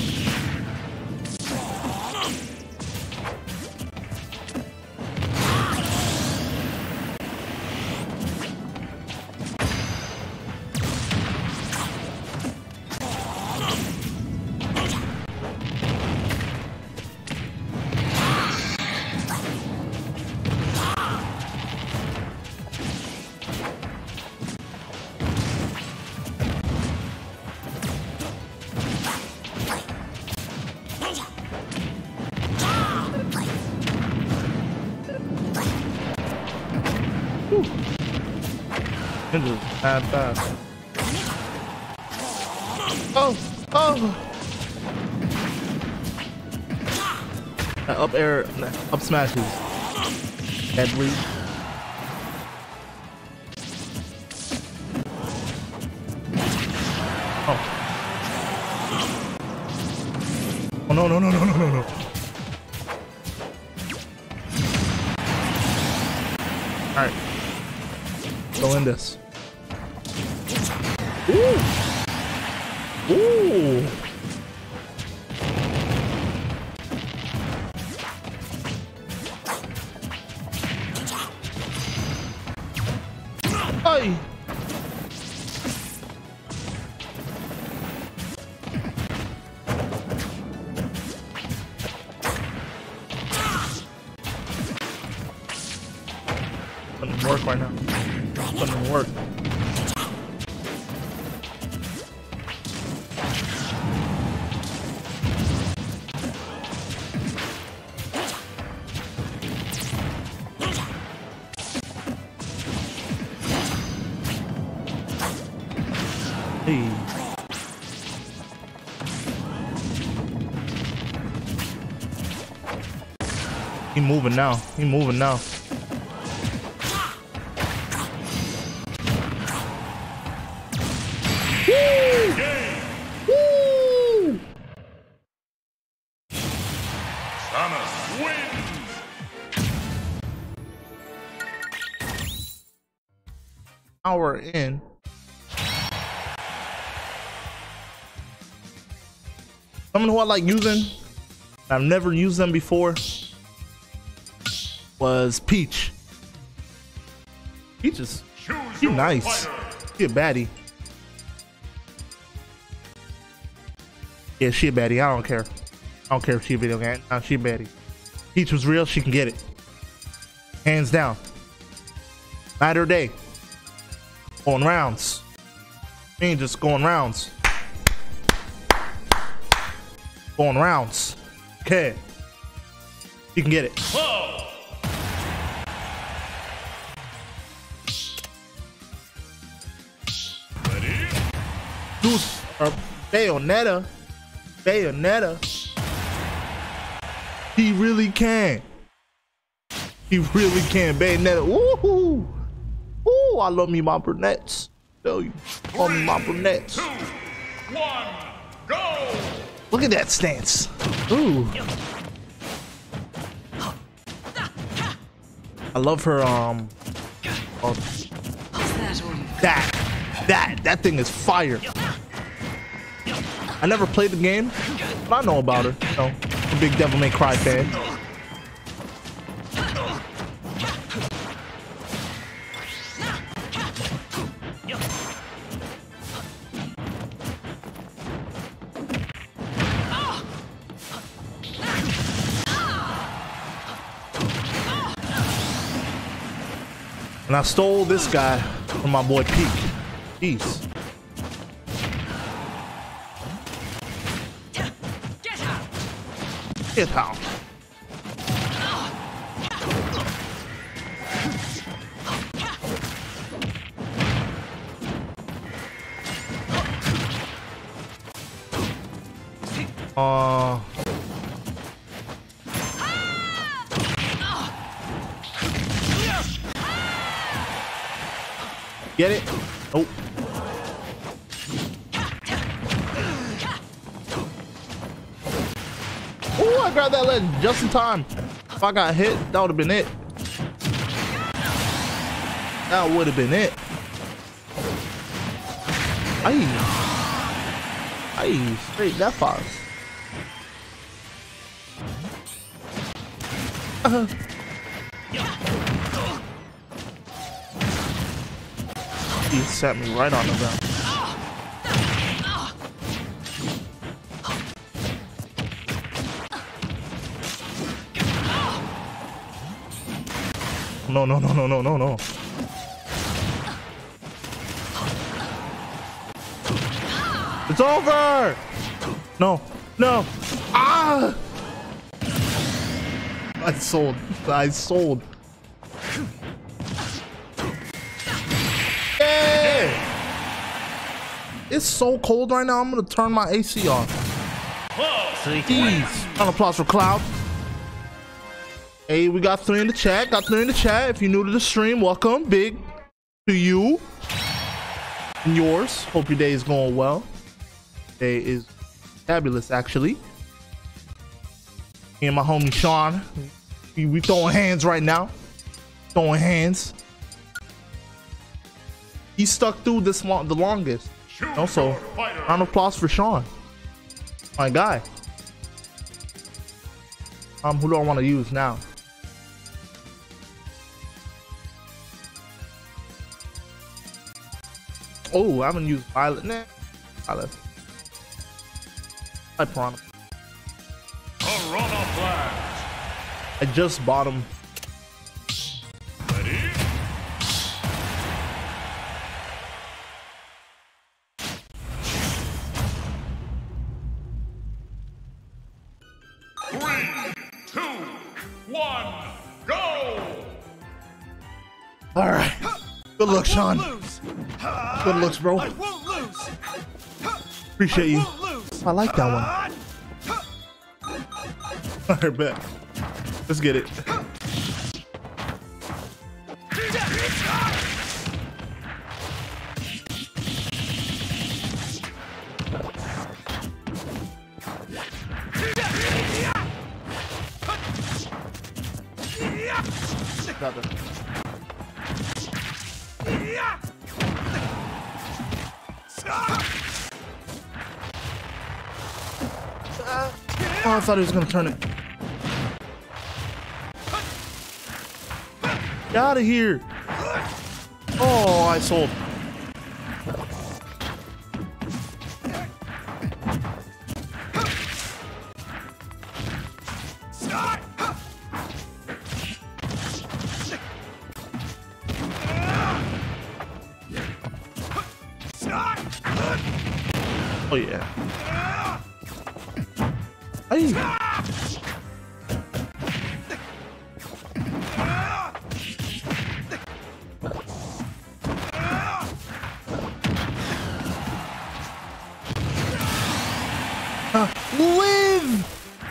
Bad, bad. Oh, oh. That up air, up smashes. Deadly. Oh. Oh no no no no no no no. All right. Go in this. Ooh. Ooh. Hey. Doesn't work right now. Doesn't work. Hey. He moving now. He moving now. Woo! Woo! Thomas wins. Now we're in. Someone who I like using, I've never used them before, was Peach. Peach is she nice. She a baddie. Yeah, she a baddie. I don't care. I don't care if she a video game. Nah, she a baddie. Peach was real. She can get it. Hands down. Matter of day. Going rounds. She ain't just going rounds. Going rounds. Okay. You can get it. Whoa. Ready? Deuce or Bayonetta. Bayonetta. He really can. He really can. Bayonetta. Woohoo. Ooh, I love me my brunettes. Tell you. Love me my brunettes. Two, one, go! Look at that stance. Ooh. I love her, um, oh, that, that, that thing is fire. I never played the game, but I know about her. You know, a big Devil May Cry fan. And I stole this guy from my boy Peak. Jeez. Get out! Get out. Uh Get it? Oh. Oh, I grabbed that leg just in time. If I got hit, that would have been it. That would have been it. Aye. Aye, straight that fast. Uh-huh. He set me right on the ground. No, no, no, no, no, no, no. It's over! No, no. Ah! I sold. I sold. It's so cold right now. I'm gonna turn my A C off. Jeez. Round of applause for Cloud. Hey, we got three in the chat. Got three in the chat. If you're new to the stream, welcome. Big to you and yours. Hope your day is going well. Day is fabulous, actually. Me and my homie Sean, we, we throwing hands right now. Throwing hands. He stuck through this long, the longest. Also, round of applause for Sean, my guy. Um, who do I want to use now? Oh, I haven't used Violet. Nah, Violet. I promise. I just bought him. Ready? Three, two, one, go! All right. Good luck, Sean. Lose. Good looks, bro. I won't lose. Appreciate you. Won't lose. I like that one. All right, bet. Let's get it. Got it. Oh, I thought he was gonna turn it. Get out of here. Oh, I sold. Oh yeah. Hey. Uh, live.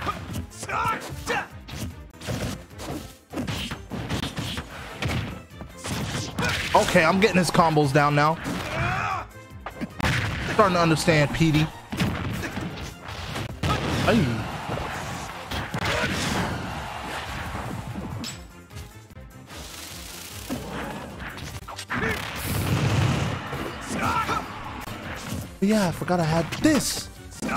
Okay, I'm getting his combos down now. Starting to understand P D. Hey. Yeah, I forgot I had this.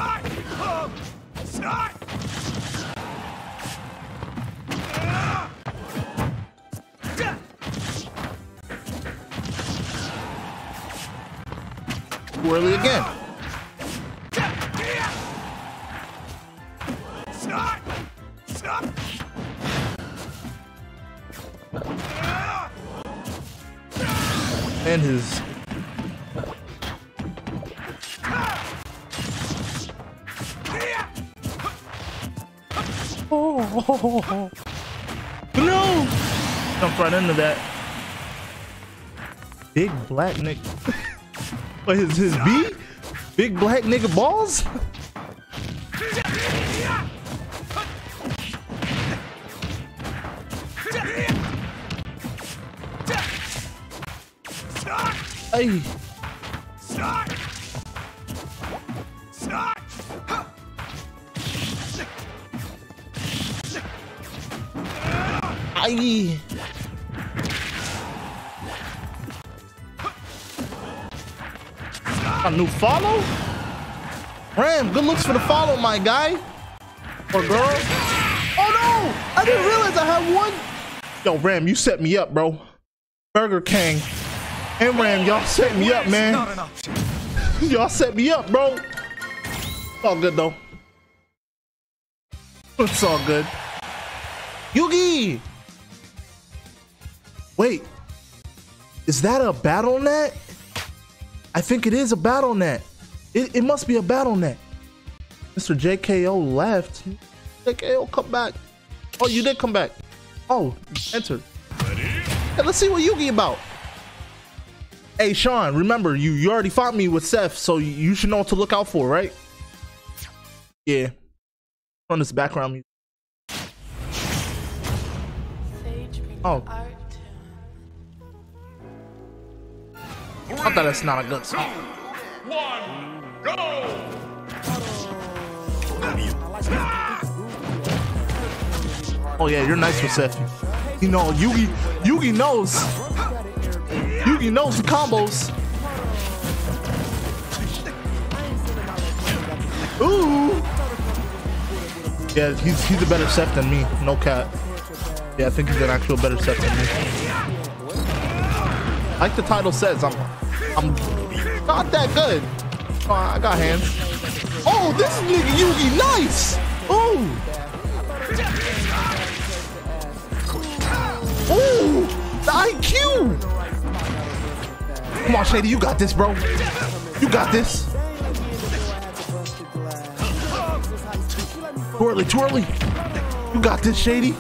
Too early again. And his oh, no! Jump right into that. Big black nigga. What is his B? Big black nigga balls? Hey. Aye. A new follow? Ram, good looks for the follow, my guy. Or girl. Oh no! I didn't realize I had one. Yo, Ram, you set me up, bro. Burger King. And Ram, y'all set me up, man. Y'all set me up, bro. It's all good, though. It's all good. Yugi! Wait. Is that a battle net? I think it is a battle net. It, it must be a battle net. Mister J K O left. J K O, come back. Oh, you did come back. Oh, entered. Hey, let's see what Yugi about. Hey, Sean, remember, you, you already fought me with Seth, so you should know what to look out for, right? Yeah. On this background music. Oh. I thought that's not a good song. One, go! Oh yeah, you're nice with Seth. You know, Yugi, Yugi knows. Yugi knows the combos. Ooh. Yeah, he's he's a better Seth than me. No cap. Yeah, I think he's an actual better Seth than me. Like the title says, I'm I'm not that good. Oh, I got hands. Oh, this nigga Yugi, nice. Ooh. Ooh, the I Q. Come on, Shady, you got this, bro. You got this. Too early, too early. You got this, Shady.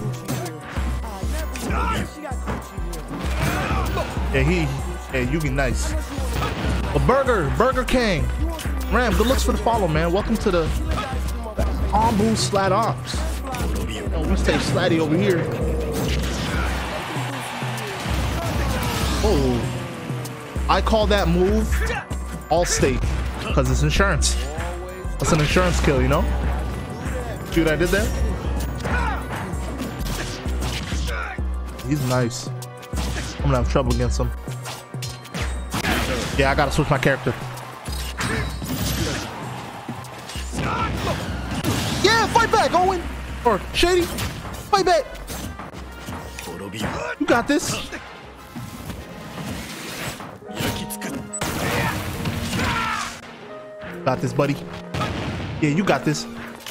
Yeah, he, yeah, Yugi, nice. A burger, Burger King. Ram, good looks for the follow, man. Welcome to the A N B U SLATT OPPS. Oh, we stay Slatty over here. Oh, I call that move Allstate because it's insurance. That's an insurance kill, you know? See what I did there? He's nice. I'm gonna have trouble against him. Yeah, I gotta switch my character. Yeah, fight back, Owen! Or Shady, fight back! You got this. Got this, buddy. Yeah, you got this.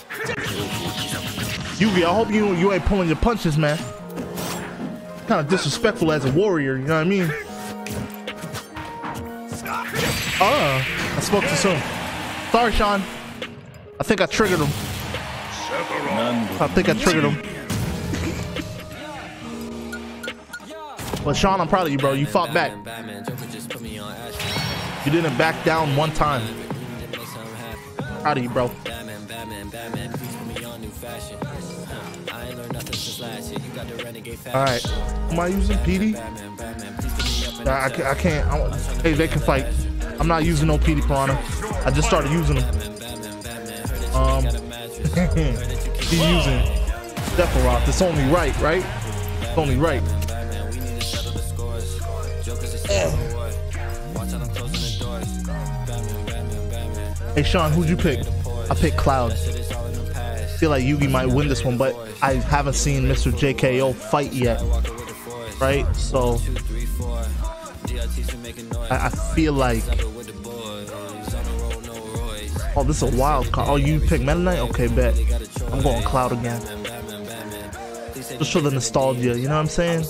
Yugi, I hope you you ain't pulling your punches, man. Kind of disrespectful as a warrior, you know what I mean? Oh, I spoke too soon. Sorry, Sean. I think I triggered him. I think I triggered him. But Sean, I'm proud of you, bro. You fought back. You didn't back down one time. Proud of you, bro. All right. Am I using P D? I, I can't. I, hey, they can fight. I'm not using no P D Piranha. I just started using them. Um, he's using Sephiroth. It's only right, right? It's only right. Hey Sean, who'd you pick? I picked Cloud. I feel like Yugi might win this one, but I haven't seen Mister J K O fight yet, right? So I, I feel like, oh, this is a wild card. Oh, you pick Meta Knight? Okay, bet. I'm going Cloud again. Just for the nostalgia, you know what I'm saying?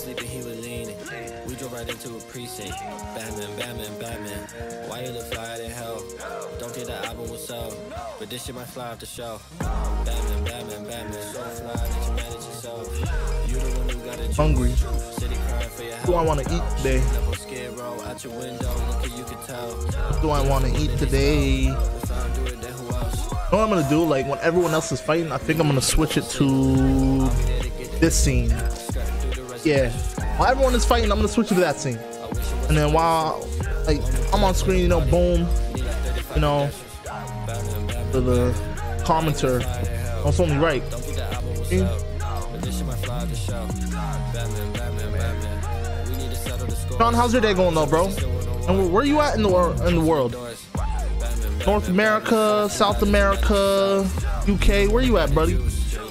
But this shit might fly off the show. Batman, Batman, Batman, so fly that you manage yourself. You the one who got it. Hungry. What do I want to eat today? What do I want to eat today? You know what I'm gonna do? Like when everyone else is fighting, I think I'm gonna switch it to this scene. Yeah. While everyone is fighting, I'm gonna switch it to that scene. And then while like I'm on screen, you know, boom, you know. For the commenter, oh, it's only right. See? Sean, how's your day going though, bro? And where you at in the world? In the world? North America, South America, U K. Where you at, buddy?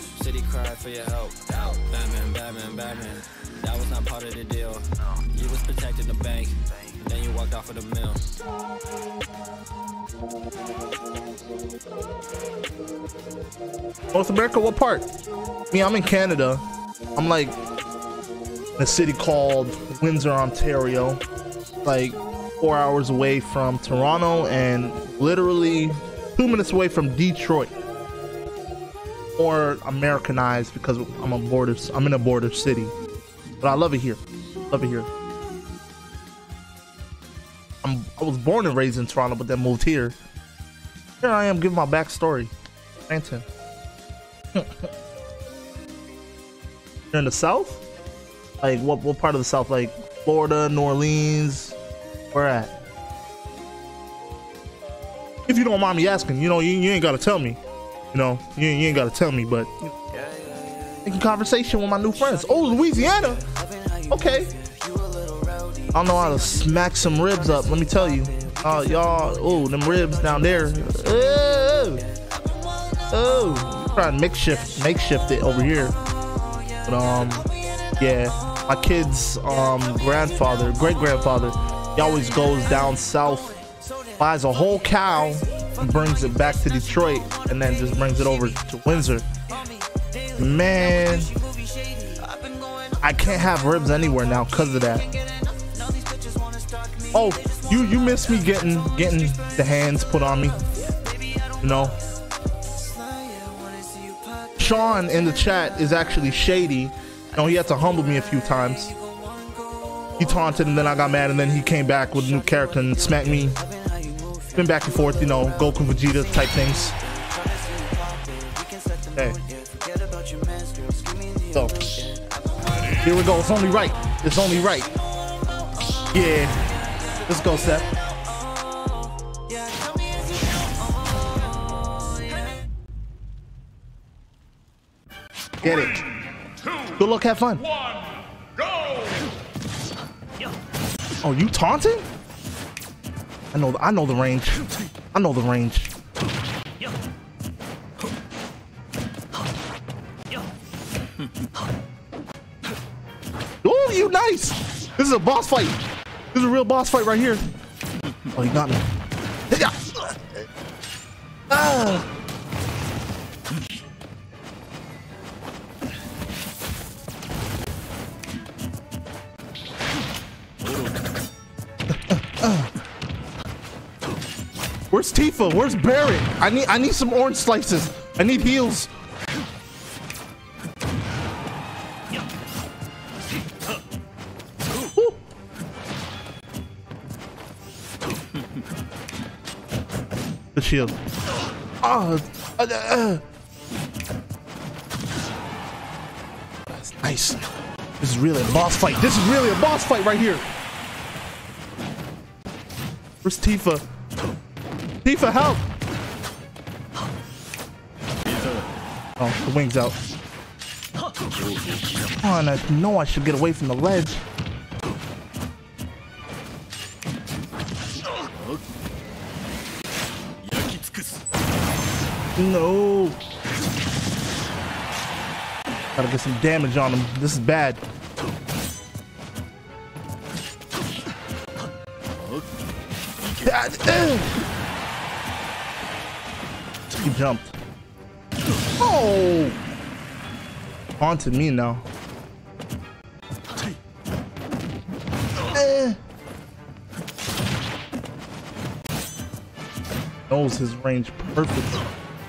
That was not part of the deal. You was protecting the bank, then you walked off of the mill. North America, what part? Me, I'm in Canada. I'm like in a city called Windsor, Ontario, like four hours away from Toronto and literally two minutes away from Detroit. Or Americanized because I'm a border. I'm in a border city, but I love it here. Love it here. I'm, I was born and raised in Toronto, but then moved here. Here I am giving my backstory. Anton. You're in the South? Like what what part of the South? Like Florida, New Orleans? Where at? If you don't mind me asking, you know, you, you ain't gotta tell me. You know, you, you ain't gotta tell me, but you know, making conversation with my new friends. Oh, Louisiana. Okay. I don't know how to smack some ribs up, let me tell you. Uh, y'all, oh, them ribs down there. Oh, oh, trying to makeshift, makeshift it over here. But um, yeah, my kid's um grandfather, great grandfather, he always goes down south, buys a whole cow, and brings it back to Detroit, and then just brings it over to Windsor. Man, I can't have ribs anywhere now because of that. Oh, you you miss me getting getting the hands put on me, you know. Sean in the chat is actually Shady. You know, he had to humble me a few times. He taunted and then I got mad and then he came back with a new character and smacked me. Been back and forth, you know, Goku, Vegeta type things. Hey, So here we go. It's only right. It's only right. Yeah. Let's go, Seth. Get it. Good luck. Have fun. Oh, you taunting? I know. I know the range. I know the range. Oh, you nice. This is a boss fight. This is a real boss fight right here. Oh, he got me. Ah. Where's Tifa? Where's Barrett? I need I need some orange slices. I need heals. Woo. The shield. Oh, uh, uh. That's nice. This is really a boss fight. This is really a boss fight right here. Where's Tifa? Tifa, help! Oh, the wing's out. Come on, I know I should get away from the ledge. No. Gotta get some damage on him. This is bad. He jumped. Oh! Haunted me now. Eh. Knows his range perfectly.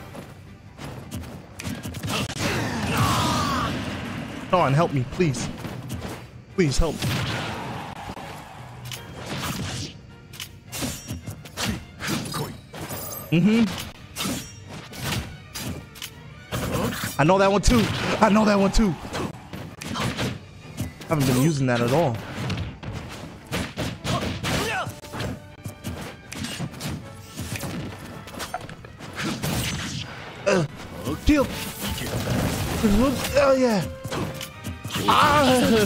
Come on, help me, please. Please help me. Mm-hmm. I know that one too. I know that one too. I haven't been using that at all. Uh, shield. Oh yeah. Ah.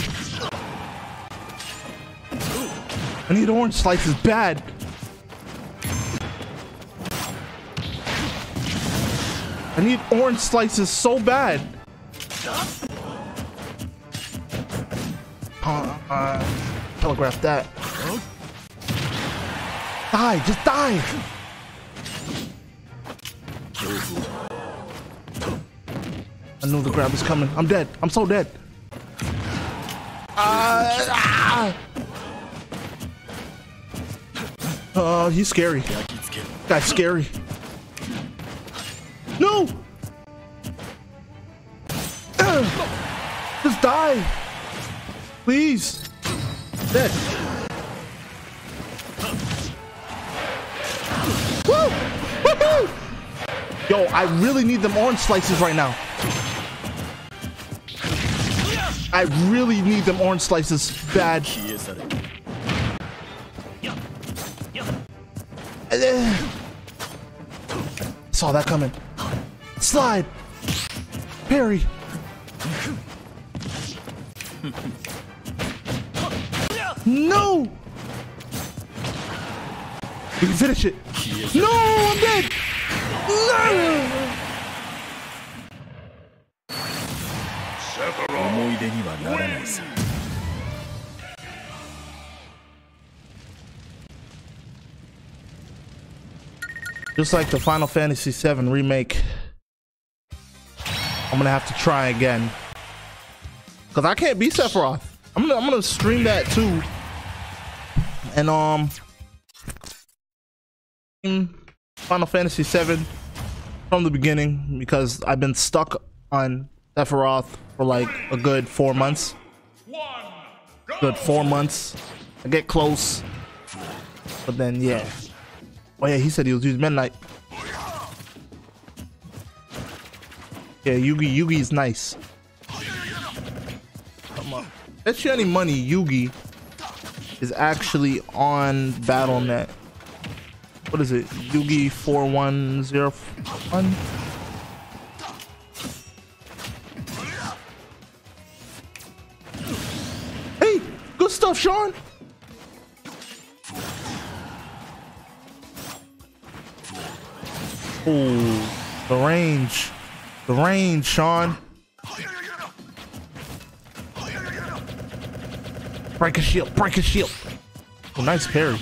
I need orange slices bad. I need orange slices so bad. Uh, uh, telegraph that. Die, just die. I knew the grab was coming. I'm dead. I'm so dead. Uh, ah. Uh, he's scary. Guy's scary. No! Uh, just die! Please! Dead. Woo! Woohoo! Yo, I really need them orange slices right now. I really need them orange slices bad. Uh, saw that coming. Slide! Parry! No! We can finish it! No! I'm dead! No! Just like the Final Fantasy seven remake, I'm gonna have to try again because I can't beat Sephiroth. I'm gonna I'm gonna stream that too, and um, Final Fantasy seven from the beginning because I've been stuck on Sephiroth for like a good four months. Good four months. I get close, but then yeah. Oh yeah, he said he was using Midnight. Yeah, Yugi, Yugi's nice. Come on. Bet you any money Yugi is actually on Battle dot net. What is it? Yugi four one zero one? Hey, good stuff, Sean. Oh, the range. The range, Sean. Break a shield, break a shield. Oh, nice parry.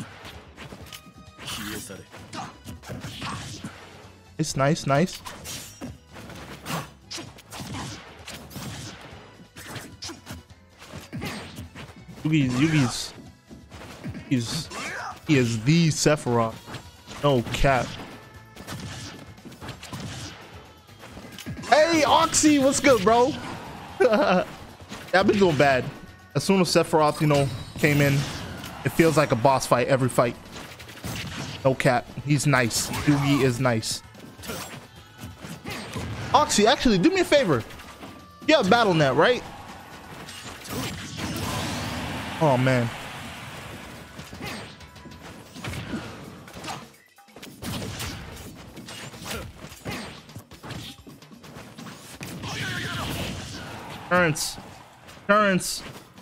It's nice, nice. Yugi's, Yugi's, he's, he is the Sephiroth. No cap. Hey, Oxy, what's good, bro? Yeah, I've been doing bad. As soon as Sephiroth, you know, came in, it feels like a boss fight every fight. No cap. He's nice. Yugi is nice. Oxy, actually, do me a favor. You have Battle dot net, right? Oh, man. Currents. Currents.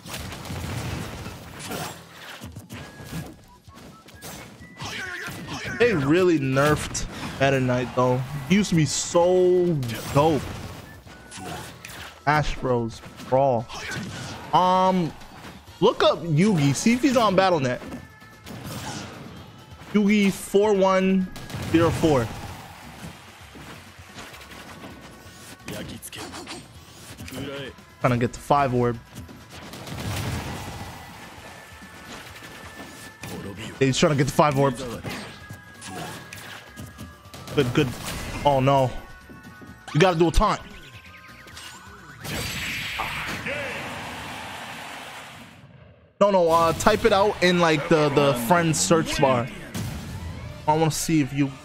They really nerfed Meta Knight though. It used to be so dope. Ash Bros Brawl. Um, look up Yugi. See if he's on Battle dot net. Yugi four one zero four. Trying to get the five orb. He's trying to get the five orbs. Good, good. Oh no. You gotta do a taunt. No, no, uh, type it out in like the, the friend search bar. I wanna see if you...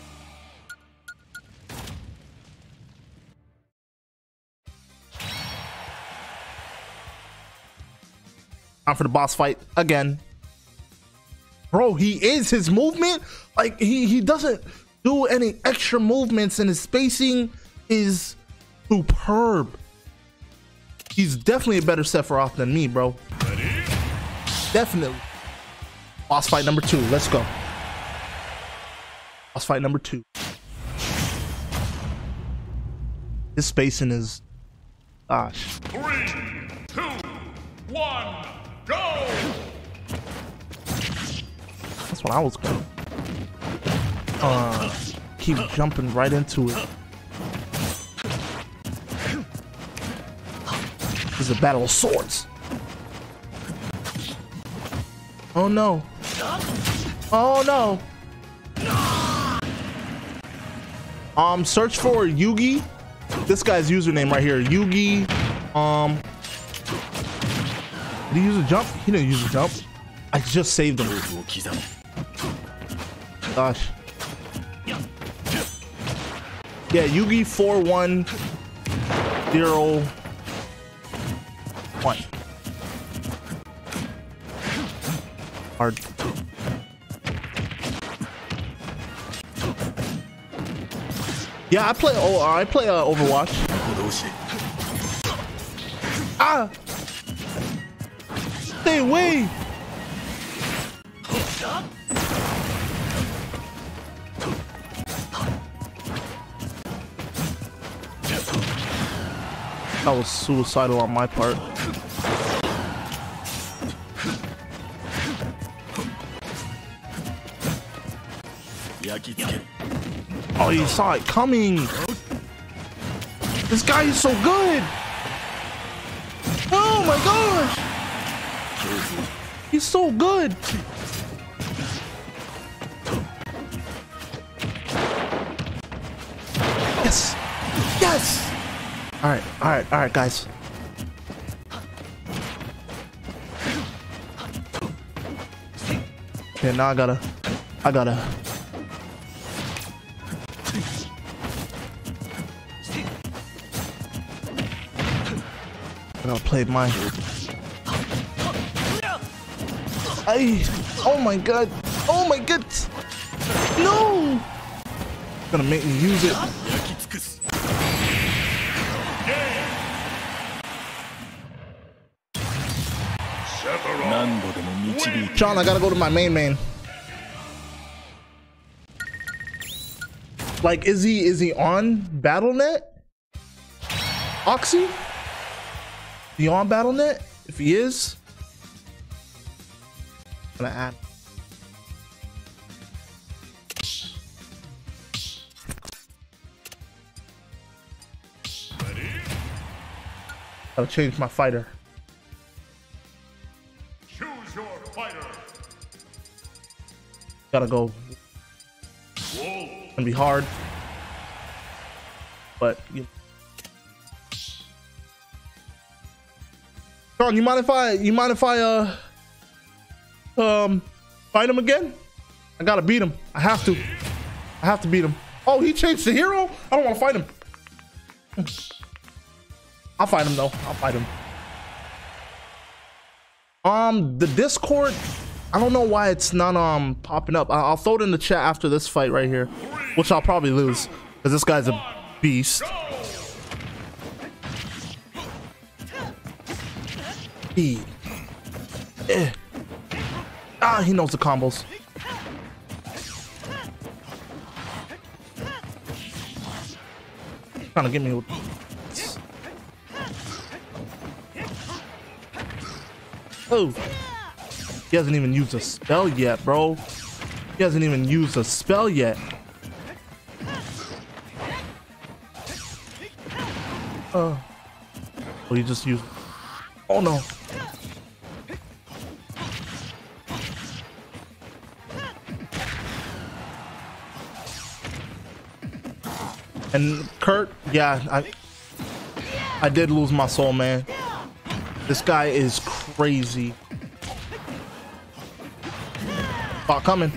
Time for the boss fight again. Bro, he is his movement. Like he, he doesn't do any extra movements and his spacing is superb. He's definitely a better Sephiroth than me, bro. Ready? Definitely. Boss fight number two. Let's go. Boss fight number two. His spacing is, gosh. Three, two, one, go! That's what I was going. Uh, keep jumping right into it. This is a battle of swords. Oh no. Oh no. Um, search for Yugi. This guy's username right here. Yugi. Um, did he use a jump? He didn't use a jump. I just saved him. Gosh. Yeah, Yugi four one zero one. Hard. Yeah, I play. Oh, I play uh, Overwatch. Ah! Stay away! That was suicidal on my part. Oh, you saw it coming. This guy is so good. Oh my gosh. He's so good. Yes. Yes. All right, all right, all right, guys. Okay, now I gotta, I gotta. I gotta play mine. I. Oh my god. Oh my god. No. It's gonna make me use it. Sean, I gotta go to my main main. Like, is he is he on BattleNet? Oxy? Is he on BattleNet? If he is, I'm gonna add. Gotta change my fighter. Choose your fighter. Gotta go. It's gonna be hard, but you. Sean, you mind if I? You mind if I uh um fight him again? I gotta beat him. I have to. I have to beat him. Oh, he changed the hero. I don't want to fight him. I'll fight him though. I'll fight him. Um, the Discord, I don't know why it's not um popping up. I'll, I'll throw it in the chat after this fight right here, which I'll probably lose because this guy's a beast. He, eh. Ah, he knows the combos. Trying to get me. Oh, he hasn't even used a spell yet, bro. He hasn't even used a spell yet. Uh, oh, he just used. Oh no. And Kurt, yeah, I, I did lose my soul, man. This guy is crazy. Oh, coming.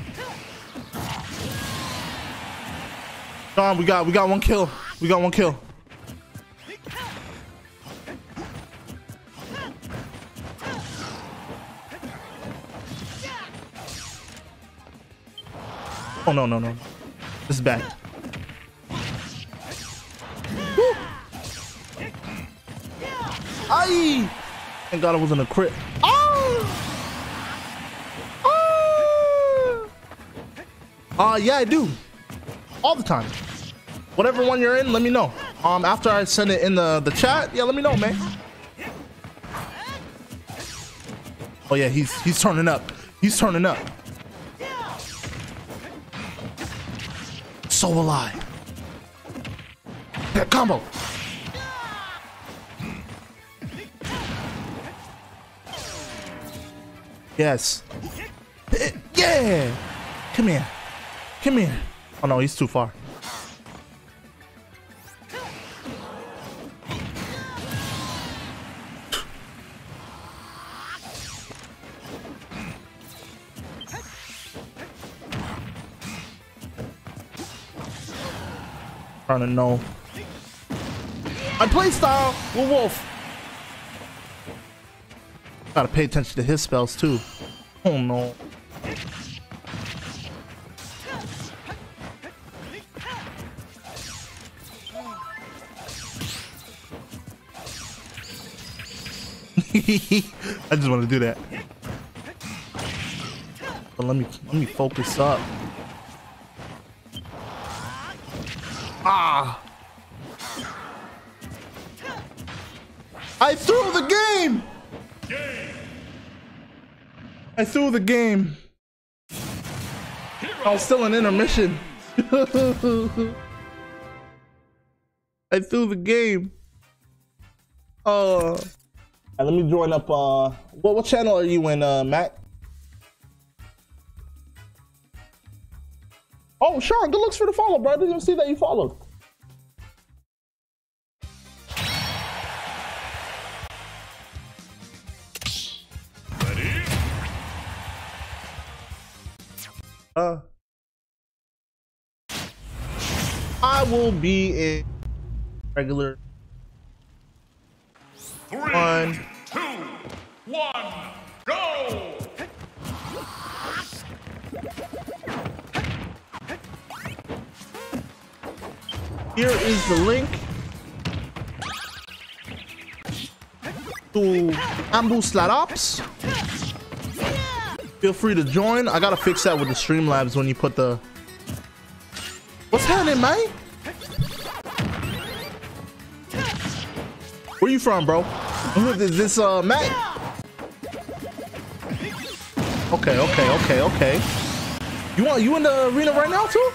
Sean, we got we got one kill. We got one kill. Oh no no no! This is bad. Woo. Aye! Thank God I wasn't a crit. Oh! Oh! Uh, yeah, I do. All the time. Whatever one you're in, let me know. Um, after I send it in the the chat, yeah, let me know, man. Oh yeah, he's he's turning up. He's turning up. So alive. Yeah, combo. Yes. Yeah. Come here. Come here. Oh no, he's too far. Trying to know. I play style with Wolf. Gotta pay attention to his spells too. Oh no. I just want to do that. But let me let me focus up. Ah! I threw the game! I threw the game. I was still in intermission. I threw the game. Uh, and let me join up. Uh, what what channel are you in, uh, Matt? Oh, Sean, good looks for the follow, bro. I didn't even see that you followed. Ready? Uh, I will be in regular. Three, one. two, one, go! Here is the link to A N B U SLATT OPPS. Feel free to join. I gotta fix that with the Streamlabs when you put the. What's happening, man? Where you from, bro? Is this uh Matt? Okay, okay, okay, okay. You want you in the arena right now too?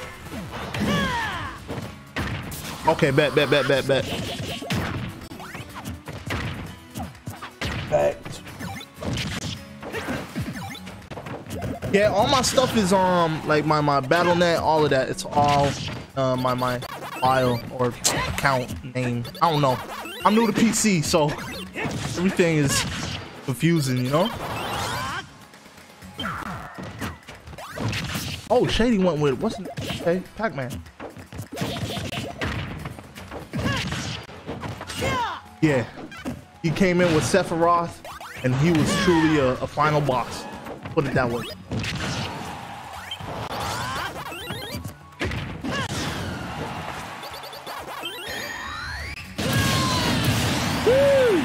Okay, bet, bet, bet, bet, bet. Bet. Yeah, all my stuff is um like my my battle net, all of that. It's all uh, my my file or account name. I don't know. I'm new to P C, so everything is confusing, you know. Oh, Shady went with what's it? Okay, Pac-Man. Yeah, he came in with Sephiroth, and he was truly a, a final boss. Put it that way. Woo!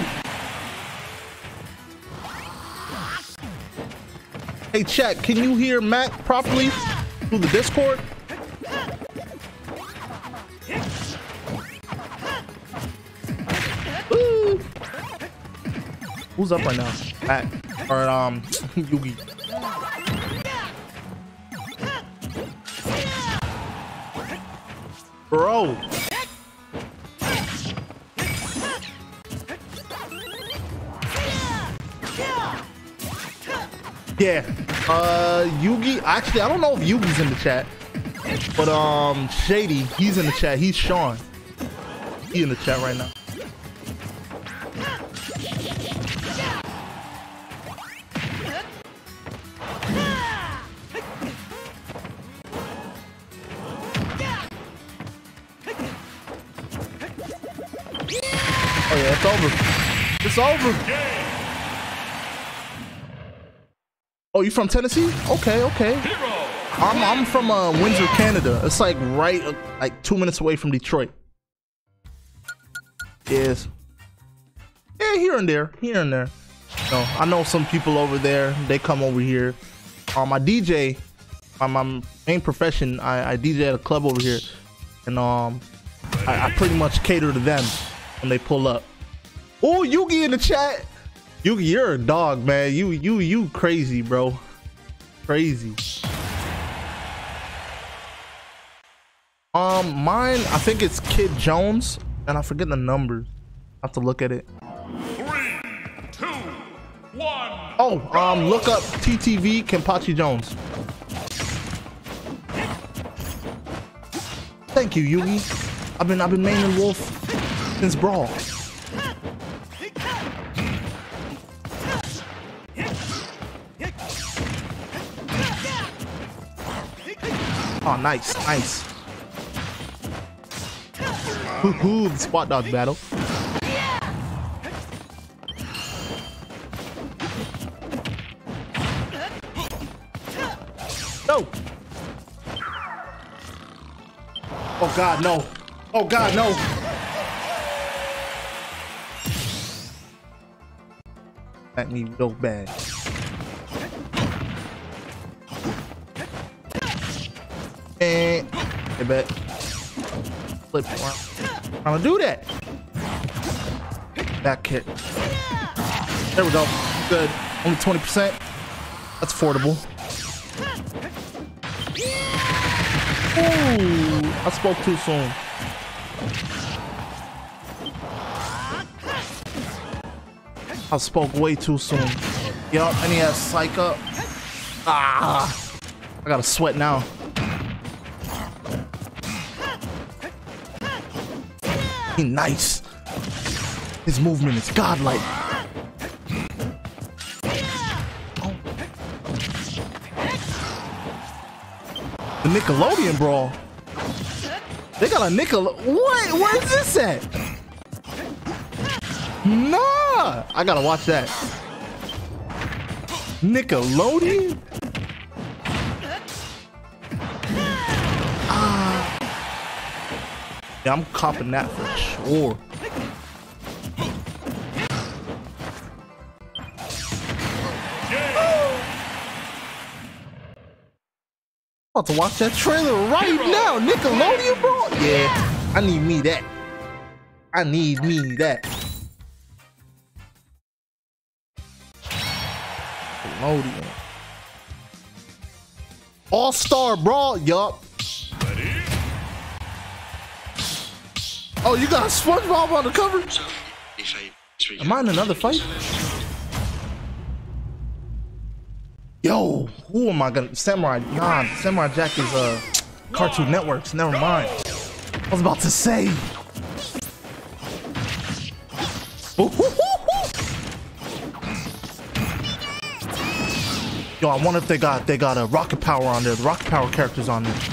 Hey, chat, can you hear Matt properly through the Discord? Woo! Who's up right now? Matt or um Yugi? Bro. Yeah. Uh Yugi. Actually, I don't know if Yugi's in the chat. But um Shady, he's in the chat. He's Sean. He in the chat right now. Oh yeah, it's over. It's over. Oh, you from Tennessee? Okay, okay. I'm I'm from uh, Windsor, Canada. It's like right uh, like two minutes away from Detroit. Yes. Yeah, here and there, here and there. No, I know some people over there. They come over here. Um, I D J. My, my main profession, I, I D J at a club over here, and um, I, I pretty much cater to them when they pull up. Oh, Yugi in the chat. Yugi, you're a dog, man. You, you, you crazy, bro. Crazy. Um, mine, I think it's Kid Jones, and I forget the numbers. I have to look at it. Three, two, one. Oh, um, look up T T V Kenpachi Jones. Thank you, Yugi. I've been, I've been maining Wolf since Brawl. Oh, nice, nice. Hoo-hoo, the spot dog battle. No. Oh God, no. Oh God, no. That me real bad. And I bet flip around. I'm gonna do that. Back kick. There we go. Good. Only twenty percent. That's affordable. Ooh, I spoke too soon. I spoke way too soon. Yup, and he has psych up. Ah, I gotta sweat now. He nice. His movement is godlike. Oh. The Nickelodeon brawl. They got a Nickel. What? Where is this at? Nah. I gotta watch that. Nickelodeon? Ah. Yeah, I'm copping that for sure. About to watch that trailer right now. Nickelodeon, bro. Yeah, I need me that. I need me that. Nickelodeon. All-Star Brawl, yup. Oh, you got SpongeBob on the cover? Am I in another fight? Yo, who am I gonna? Samurai? Nah, Samurai Jack is uh Cartoon Networks. Never mind. I was about to say. Yo, I wonder if they got they got a Rocket Power on there. The Rocket Power characters on there.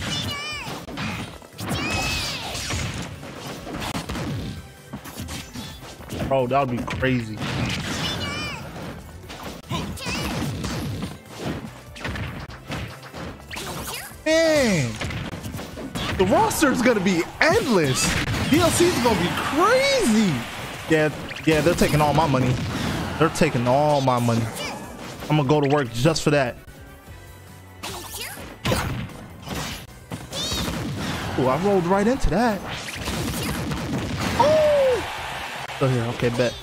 Bro, that would be crazy. Man, the roster is gonna be endless. D L C is gonna be crazy. Yeah, yeah, they're taking all my money. They're taking all my money. I'm gonna go to work just for that. Oh, I rolled right into that. Oh, still here. Okay, bet.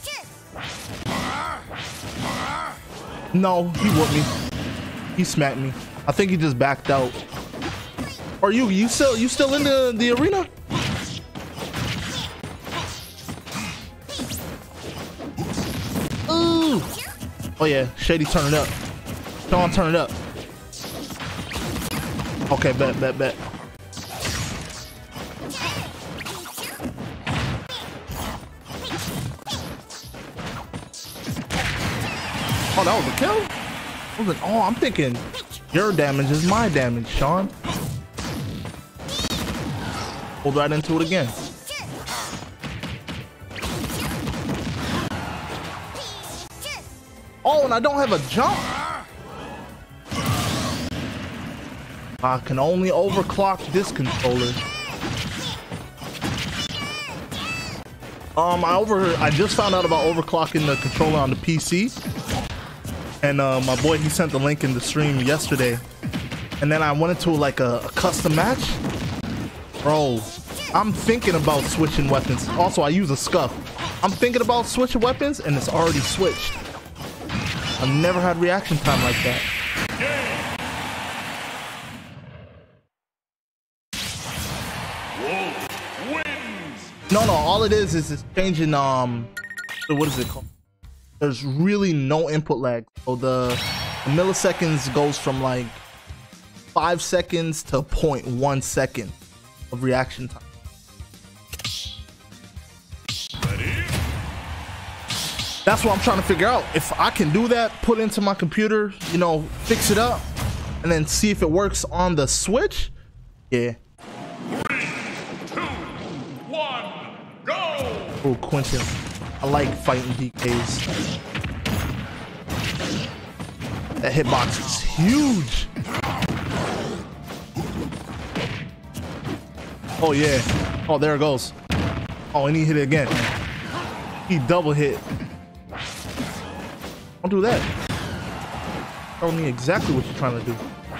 No, he whooped me. He smacked me. I think he just backed out. Are you you still you still in the the arena? Ooh. Oh yeah, Shady, turn it up. Sean, turn it up. Okay, bet, bet, bet. Oh, that was a kill? I was like, oh, I'm thinking your damage is my damage, Sean. Hold right into it again. Oh, and I don't have a jump. I can only overclock this controller. Um, I over I just found out about overclocking the controller on the P C. And uh, my boy, he sent the link in the stream yesterday. And then I went into like a, a custom match. Bro, I'm thinking about switching weapons. Also, I use a scuff. I'm thinking about switching weapons and it's already switched. I've never had reaction time like that. No, no, all it is is it's changing, um, what is it called? There's really no input lag. So the, the milliseconds goes from like five seconds to zero point one second of reaction time. That's what I'm trying to figure out. If I can do that, put into my computer, you know, fix it up, and then see if it works on the Switch. Yeah. Three, two, one, go! Oh, Quentin. I like fighting D Ks. That hitbox is huge. Oh, yeah. Oh, there it goes. Oh, and he hit it again. He double hit. Don't do that. Tell me exactly what you're trying to do.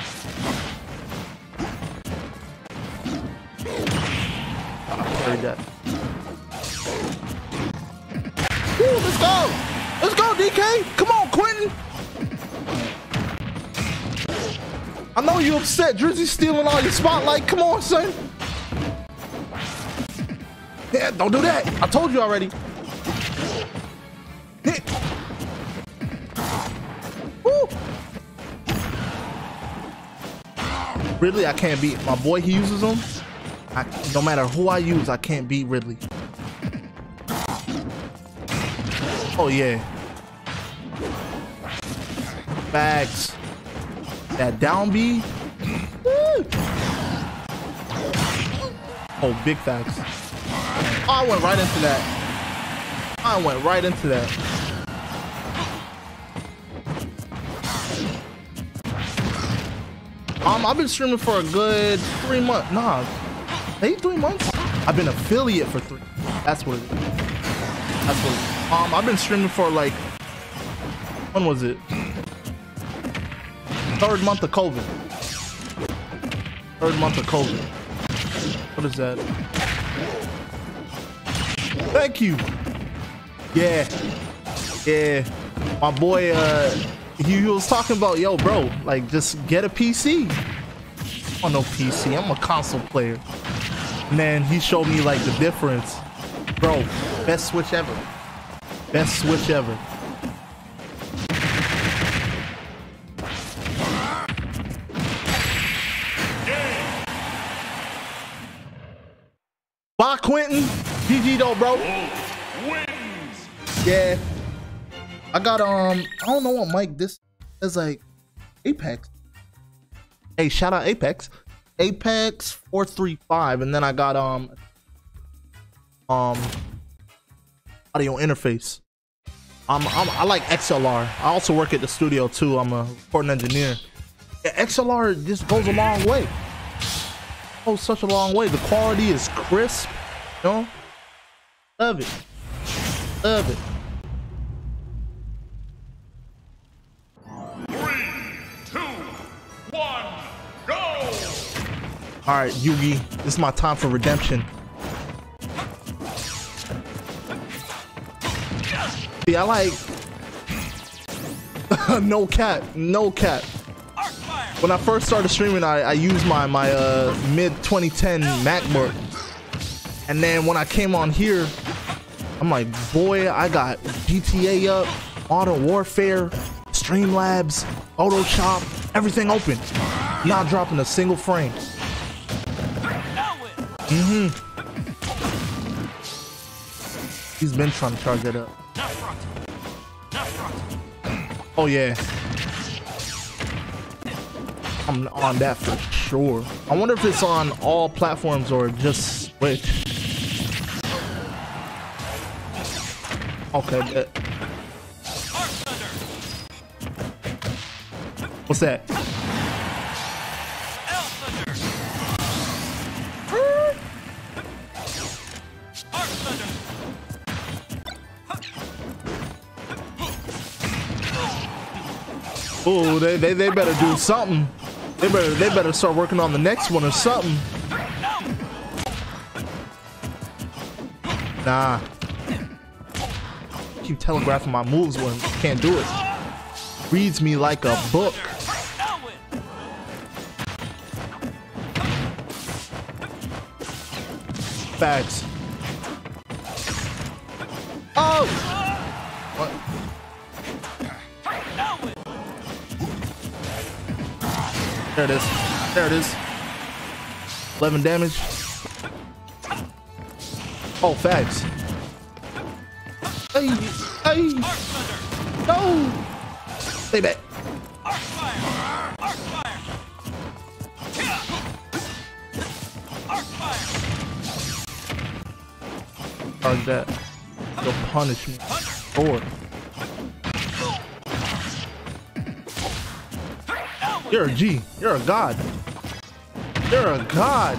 I carried that. Woo, let's go! Let's go, D K! Come on, Quentin! I know you're upset. Drizzy's stealing all your spotlight. Come on, son. Yeah, don't do that. I told you already. Hit. Woo. Ridley, I can't beat. My boy, he uses them. I, no matter who I use, I can't beat Ridley. Oh, yeah. Bags. That down B. Woo. Oh, big facts. Oh, I went right into that. I went right into that. Um, I've been streaming for a good three months. Nah, maybe three months. I've been affiliate for three. That's what it is. That's what it is. Um, I've been streaming for like, when was it? Third month of COVID. Third month of COVID. What is that? Thank you. Yeah. Yeah. My boy, uh, he, he was talking about, yo, bro, like, just get a P C. I want no P C. I'm a console player. And then he showed me, like, the difference. Bro, best Switch ever. Best Switch ever. Bye, Quentin. G G though, bro. Yeah. I got, um, I don't know what mic this is, like Apex. Hey, shout out Apex. Apex four three five. And then I got, um, um, audio interface. Um, I'm, I like X L R. I also work at the studio too. I'm a recording engineer. Yeah, X L R just goes a long way. Goes such a long way. The quality is crisp. You know? Love it. Love it. Three, two, one, go! All right, Yugi, this is my time for redemption. See, I like no cap, no cap. When I first started streaming, I, I used my my uh, mid twenty ten MacBook, and then when I came on here, I'm like, boy, I got G T A up, Modern Warfare, Streamlabs, Photoshop, everything open, not dropping a single frame. Mm-hmm. He's been trying to charge that up. Oh yeah. I'm on that for sure. I wonder if it's on all platforms or just Switch. Okay, bet. What's that? Oh, they, they they better do something. They better they better start working on the next one or something. Nah. Keep telegraphing my moves when can't do it. Reads me like a book. Facts. Oh! What? There it is. There it is. eleven damage. Oh, facts. Hey, hey. No. Stay back. Charge that. You'll punish me. Or. You're a G. You're a god. You're a god.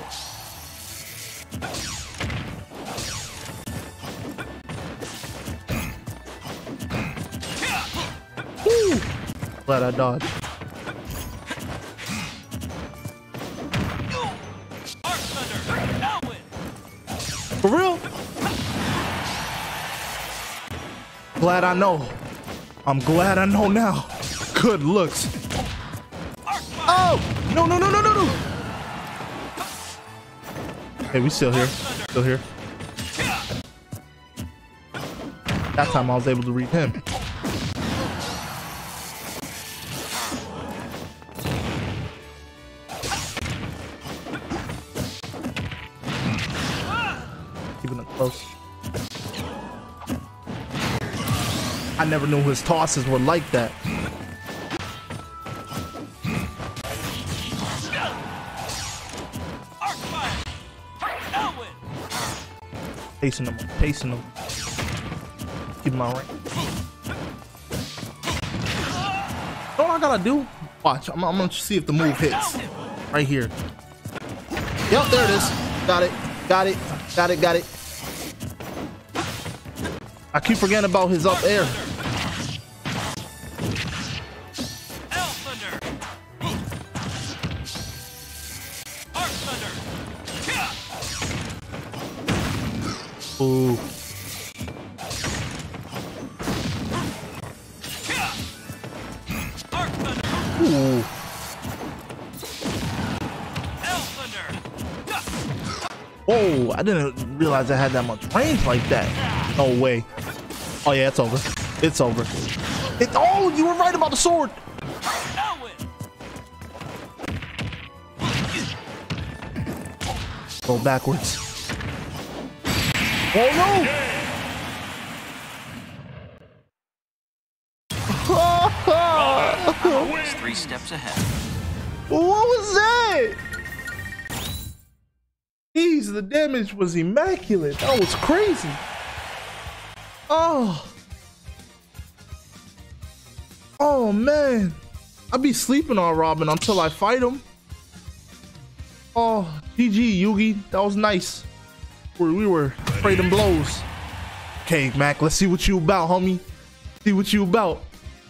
Woo. Glad I dodged. For real? Glad I know. I'm glad I know now. Good looks. Oh! No, no, no, no, no, no! Hey, we still here. Still here. That time I was able to read him. Keeping it close. I never knew his tosses were like that. Pacing them, pacing them. Keep my rank. All I gotta do, watch. I'm, I'm gonna see if the move hits. Right here. Yep, there it is. Got it. Got it. Got it. Got it. I keep forgetting about his up air. Ooh. Ooh. Whoa, I didn't realize I had that much range like that. No way. Oh yeah, it's over. It's over. It, oh, you were right about the sword. Go backwards. Oh no! Three steps ahead. What was that? Jeez, the damage was immaculate. That was crazy. Oh. Oh man. I be sleeping on Robin until I fight him. Oh, G G Yugi. That was nice. We we were trading blows. Okay, Mac, let's see what you about, homie. See what you about.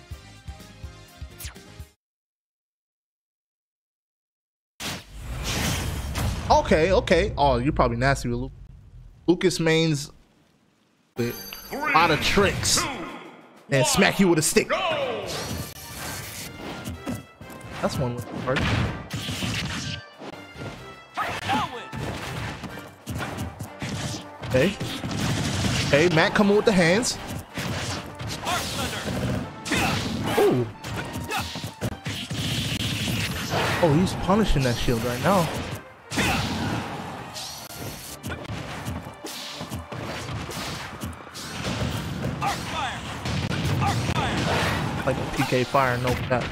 Okay, okay. Oh, you're probably nasty with Luke. Lucas mains with a lot of tricks. Two, and one, smack you with a stick. Go. That's one with the card. Okay. Okay, Matt coming with the hands. Ooh. Oh, he's punishing that shield right now. Like a P K fire, no cap.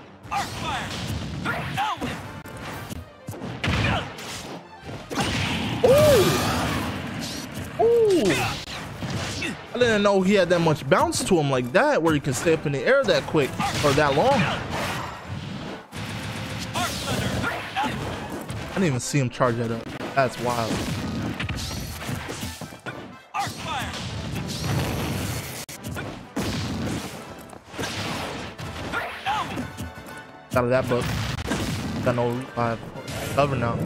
Ooh! Ooh! I didn't know he had that much bounce to him like that, where he can stay up in the air that quick or that long. I didn't even see him charge that up. That's wild. Out of that book. Got no revive. Cover now.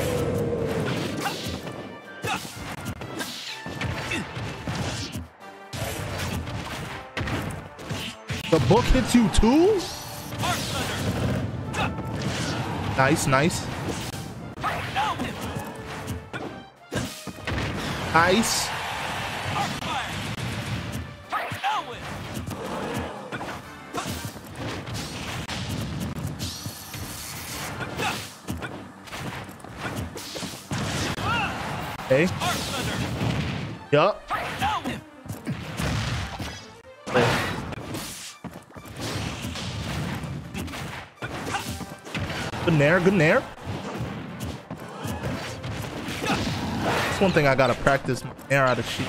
The book hits you too? Nice, nice. Nice. Okay. Yup. Good nair, good nair. That's one thing I gotta practice, nair out of sheet.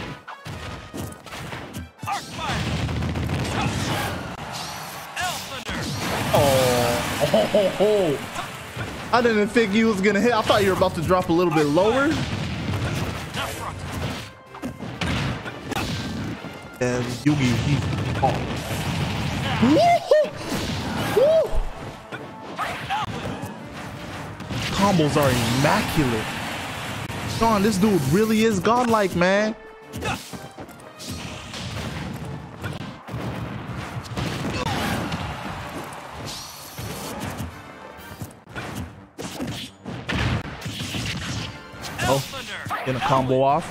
Oh, oh, oh, oh. I didn't think he was gonna hit. I thought you were about to drop a little bit lower. And Yugi, he oh. Woo-hoo! Woo! Combos are immaculate. Sean, this dude really is godlike, man. Oh, getting a combo off.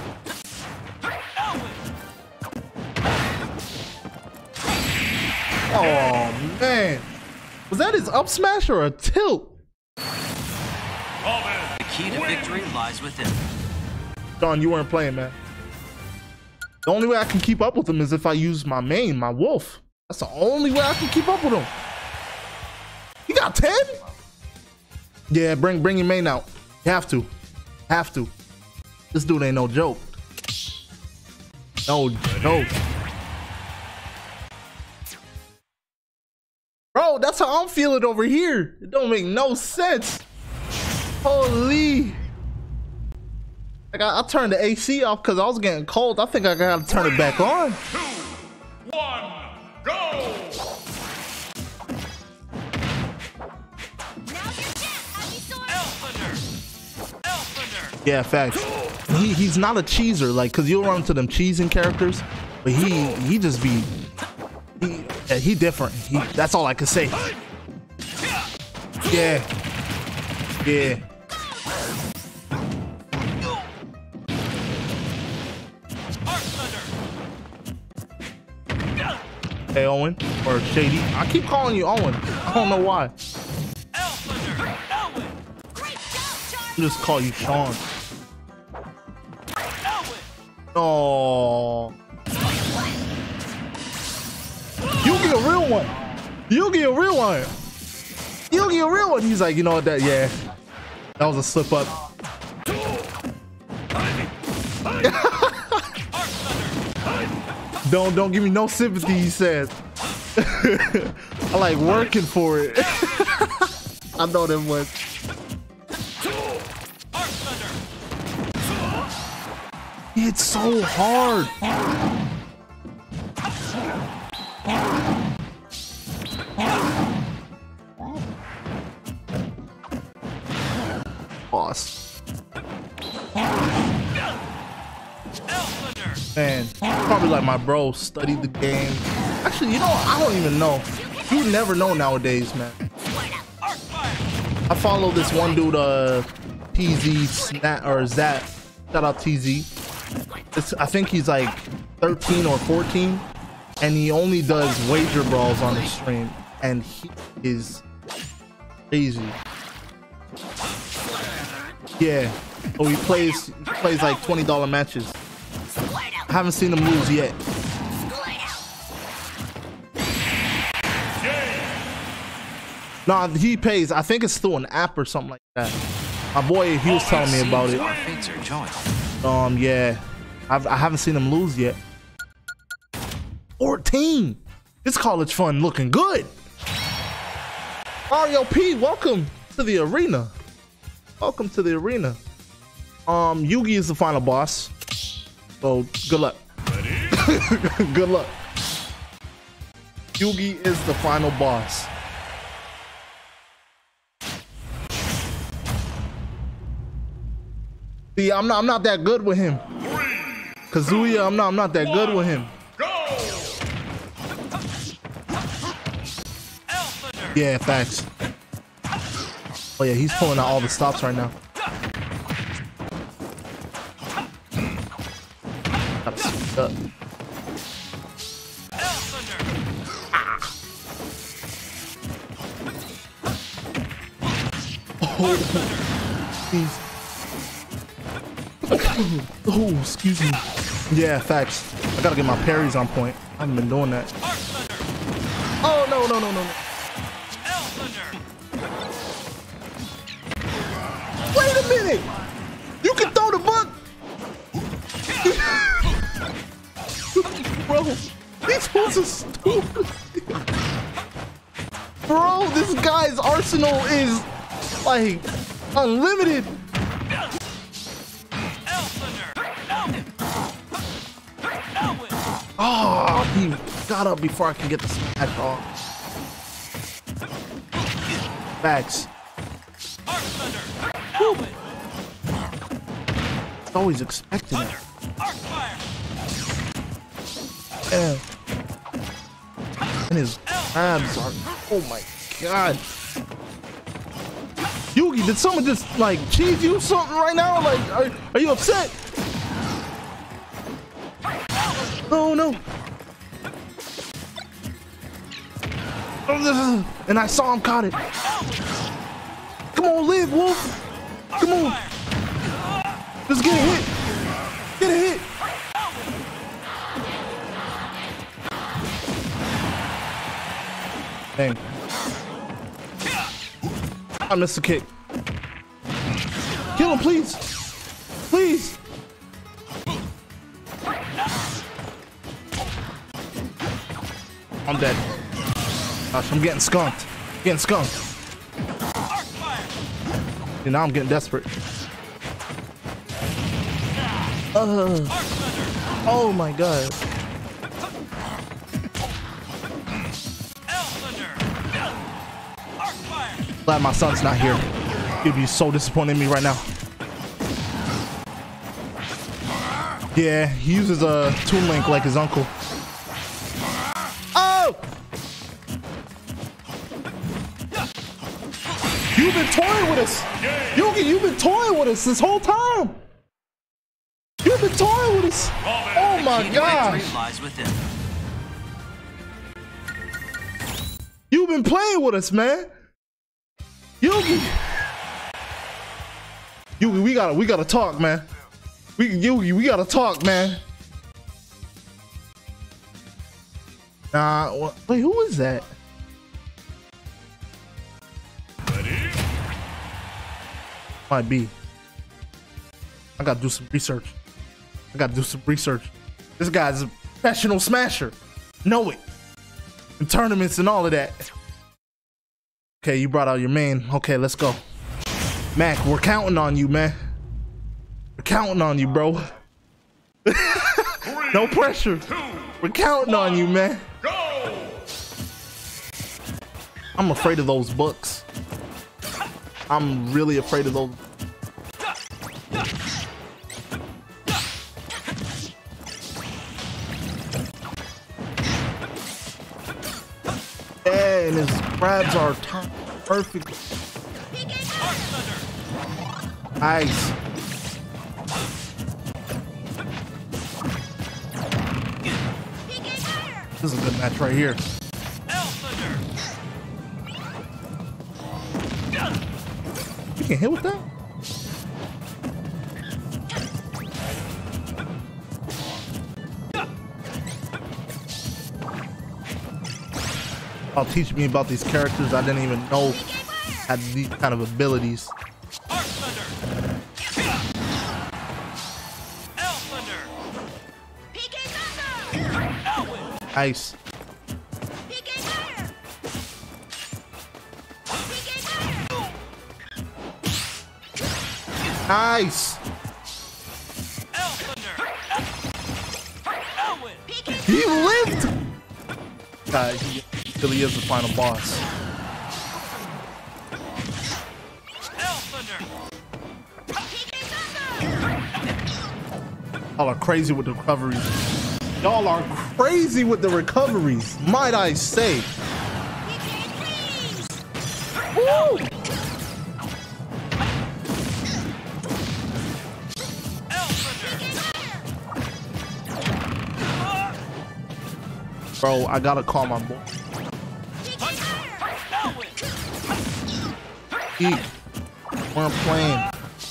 Oh man, was that his up smash or a tilt? The key to victory lies within. Don, you weren't playing, man. The only way I can keep up with him is if I use my main, my wolf. That's the only way I can keep up with him. You got ten? Yeah, bring bring your main out. You have to, have to. This dude ain't no joke. No joke. that's how I'm feeling over here. It don't make no sense. Holy. Like I, I turned the A C off because I was getting cold. I think I gotta turn it back on. Two, one, go! Yeah, facts. He he's not a cheeser, like, cause you'll run into them cheesing characters, but he he just be he yeah, he different. He, that's all I can say. Yeah, yeah. Hey Owen or Shady, I keep calling you Owen. I don't know why. I'll just call you Sean. Oh, you get a real one. You get a real one. You get a real one. He's like, you know what? That yeah, that was a slip up. don't don't give me no sympathy. He says. I like working for it. I know that much. It's so hard. Boss. Man, probably like my bro studied the game. Actually, you know what? I don't even know. You never know nowadays, man. I follow this one dude, uh, T Z Snat or Zat. Shout out T Z. It's, I think he's like thirteen or fourteen, and he only does wager brawls on his stream, and he is crazy. Yeah, so he plays he plays like twenty dollar matches. I haven't seen him lose yet. Nah, he pays. I think it's through an app or something like that. My boy, he was telling me about it. Um, yeah. I've, I haven't seen him lose yet. fourteen. This college fund looking good. R L P, welcome to the arena. Welcome to the arena. Um, Yugi is the final boss. So good luck. Good luck. Yugi is the final boss. See, I'm not I'm not that good with him. Kazuya, I'm not I'm not that good with him. Yeah, facts. Oh yeah, he's pulling out all the stops right now. Gotta speed up. Oh, jeez. Oh, excuse me. Yeah, facts. I gotta get my parries on point. I haven't been doing that. Oh no no no no no. Wait a minute! You can throw the book! Bro, these fools are stupid. Bro, this guy's arsenal is like unlimited. Oh, he got up before I can get the smash off. Facts. It's always expecting it. Yeah. And his abs are, oh my god. Yugi, did someone just like cheese you something right now? Like, are, are you upset? Oh no. And I saw him caught it. Come on, live, Wolf. Come on. Just get a hit. Get a hit. Dang. I missed the kick. Kill him, please. Please. I'm dead. Gosh, I'm getting skunked. Getting skunked. And now I'm getting desperate. Uh, oh my god. Glad my son's not here. He'd be so disappointed in me right now. Yeah, he uses a Toon Link like his uncle. Oh! You've been toying with us. Yugi, you've been toying with us this whole time. You've been toying with us. Oh my gosh. You've been playing with us, man. Yugi. Yugi, we gotta, we gotta talk, man. We, Yugi, we gotta talk, man. Nah, uh, wait, who is that? Might be. I gotta do some research. I gotta do some research. This guy's a professional smasher. Know it. In tournaments and all of that. Okay, you brought out your main. Okay, let's go. Mac, we're counting on you, man. We're counting on you, bro. No pressure. We're counting on you, man. I'm afraid of those books. I'm really afraid of those. Yeah, and his grabs are perfect. Nice. This is a good match right here. You can hit with that? I'll teach me about these characters I didn't even know had these kind of abilities. Nice. Nice. He lived. God, he really is the final boss. Y'all are crazy with the recoveries. Y'all are crazy with the recoveries, might I say. Woo! Bro, I gotta call my boy. Eat. We're playing.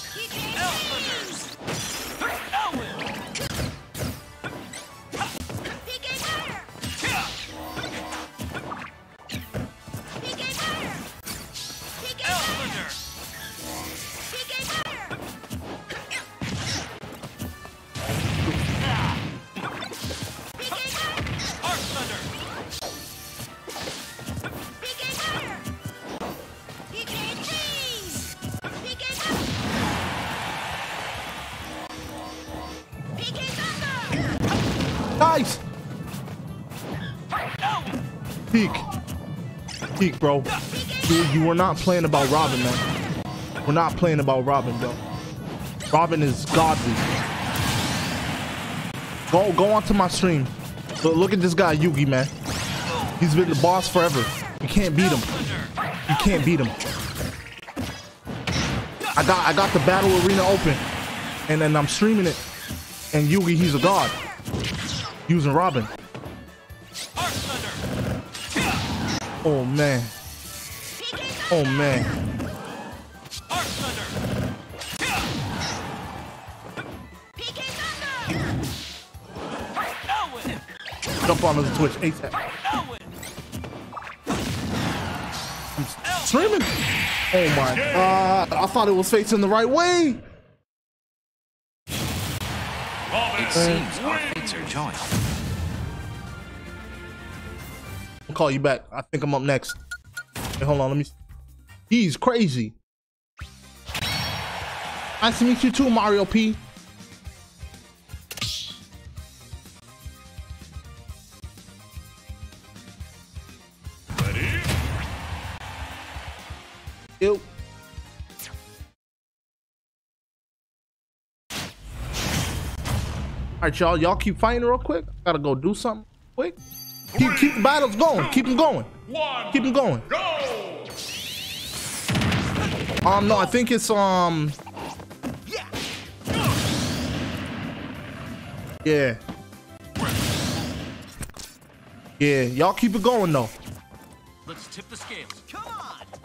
Nice. Peek. Peek, bro. You, you were not playing about Robin, man. We're not playing about Robin, bro. Robin is godly. Go, go onto my stream. But look at this guy, Yugi, man. He's been the boss forever. You can't beat him. You can't beat him. I got, I got the battle arena open, and then I'm streaming it. And Yugi, he's a god. Using Robin. Oh man. Oh man. Jump on the Twitch ASAP. I'm streaming. Oh my god. I thought it was facing the right way. It seems our fates are joined. I'll call you back. I think I'm up next. Hey, hold on, let me see. He's crazy. Nice to meet you too, Mario P. Ready? Ew. All right, y'all. Y'all keep fighting real quick. Gotta go do something quick. Keep keep the battles going. Keep them going. One. Keep them going. Go. Um, no, I think it's um. Yeah. Yeah, y'all keep it going though. Let's tip the scales. Come on!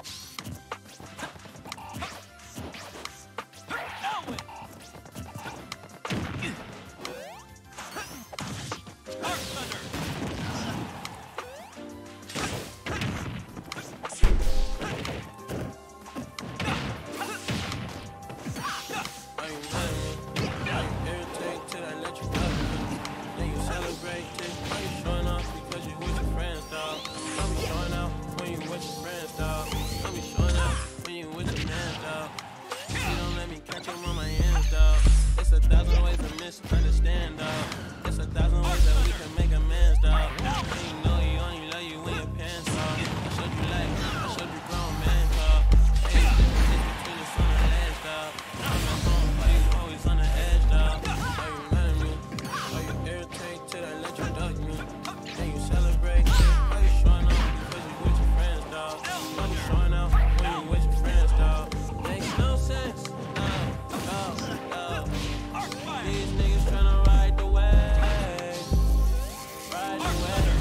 Understand, dog. It's a thousand ways that we can make amends, dog. And you know he only love you when your pants off. I showed you life, I showed you grown man, dog. Hey, it's between the sun and edge, dog. I'm at home, why you always on the edge, dog? Why you mad at me? Why you irritate till I let you duck me? Then you celebrate, why you showing up because you with your friends, dog? Why you showing out when you with your friends, dog? Makes no sense, no, no, no. These niggas tryna ride the wave, ride the wave.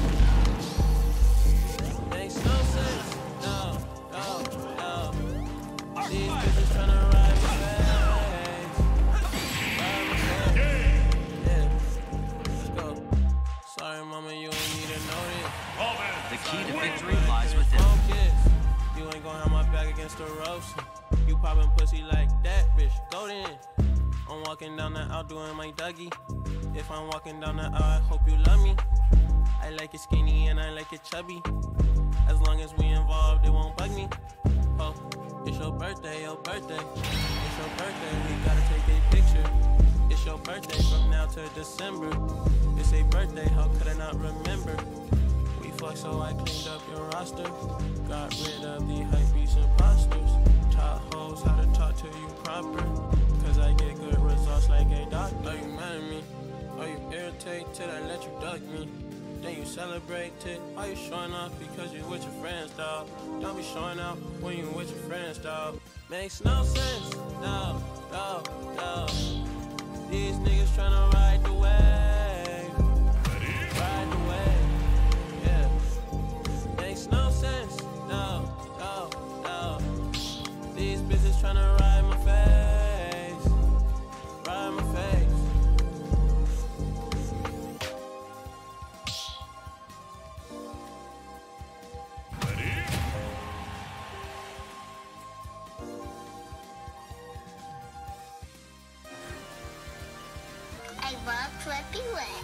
Makes no sense, no, no, no. These bitches tryna ride my face, ride my face. Yeah, let's go. Sorry, mama, you ain't need to know this. The key to victory lies within. Focus. You ain't gon' have my back against the ropes. You poppin' pussy like that, bitch. Go then. I'm walking down the aisle doing my Dougie. If I'm walking down the aisle, I hope you love me. I like it skinny and I like it chubby. As long as we involved, it won't bug me. Oh, it's your birthday, your birthday. It's your birthday, we gotta take a picture. It's your birthday from now to December. It's a birthday, how could I not remember? We fucked so I cleaned up your roster. Got rid of the hypebeast imposters. Taught hoes how to talk to you proper. Cause I get good results like a doctor. Are you mad at me? Are you irritated till I let you duck me? Then you celebrate it. Why you showing off because you with your friends, dog? Don't be showing out when you with your friends, dog. Makes no sense, no, no, no. These niggas tryna ride the wave, ride the wave, yeah. Makes no sense, no, no, no. These bitches tryna ride my face, ride my face. I love Flippy Wet.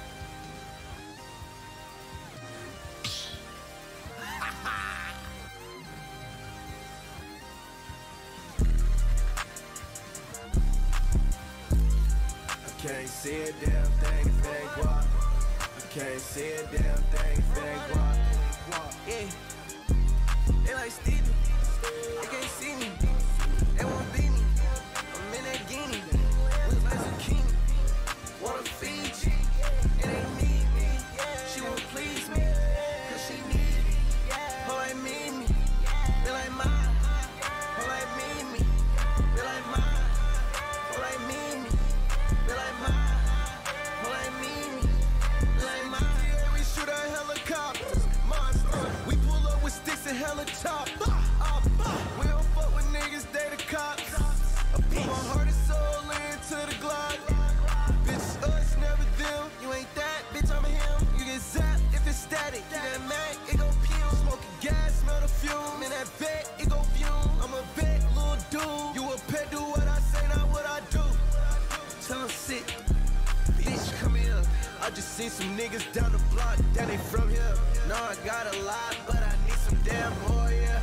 Can't see a damn thing if they walk. I can't see a damn thing if they walk. Yeah, they like Steven. They can't see me. They won't beat me. I'm in that guinea. Look like zucchini. Wanna feed you. It ain't me. She won't please me. Cause she need me. Her like me, me. They like mine. Her like me, me. They like mine. Her like me, me. They like mine, they like me, they like mine. Yeah, we shoot our helicopters, monster. We pull up with sticks and helicopters. We don't fuck with niggas, they the cops. I put my heart and soul into the Glock. Bitch, us, never them. You ain't that, bitch, I'm him. You get zapped if it's static. Get that Mac, it go fume. Smoking gas, smell the fume. In that vet, it go fume. I'm a vet, little dude. You a pet, do what I say, not what I do. Tell them sit, bitch, come here. I just seen some niggas down the block, that ain't from here. No, I got a lot, but I need some damn more, yeah.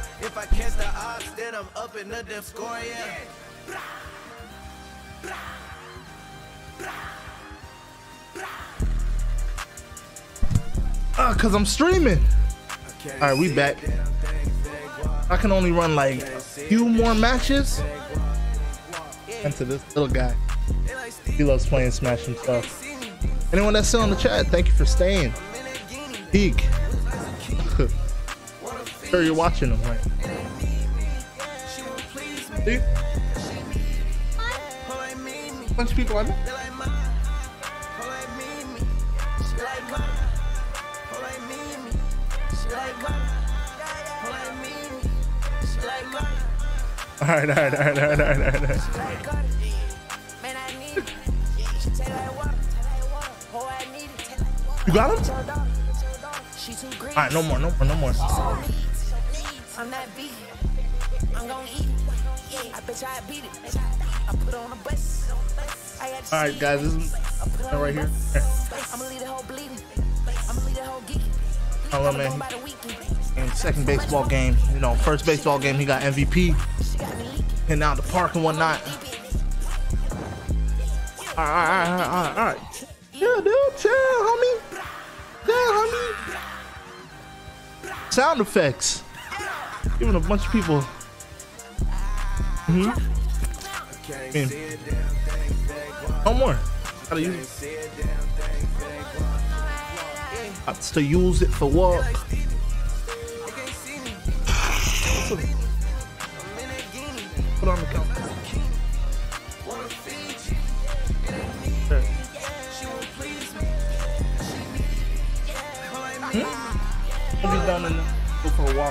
Catch the odds, then I'm up in the damn score, yeah. Ah, uh, cause I'm streaming. All right, we back. I can only run like a few more matches. And to this little guy, he loves playing Smash himself. Anyone that's still in the chat, thank you for staying. Peak. Sure, you're watching them, right? See? A bunch of people I know. All right, all right, all right, all right, all right, all right. You got him? All right, no more, no more, no more. I'm not vegan. I'm gonna eat it. I bet I beat it. I put on a bus. All right, guys, this is right here. I'm gonna leave the whole bleeding. I'm gonna leave the whole geeking. Oh man. And second baseball game, you know, first baseball game he got M V P, and out the park and whatnot. All right, all right, all right, all right. Yeah, dude, chill, homie. Yeah, homie. Sound effects. Giving a bunch of people. Mm-hmm. I mean, no more. Gotta use it. Got to use it for work. Put on the counter. There. Hmm? I'll be down and go for a walk.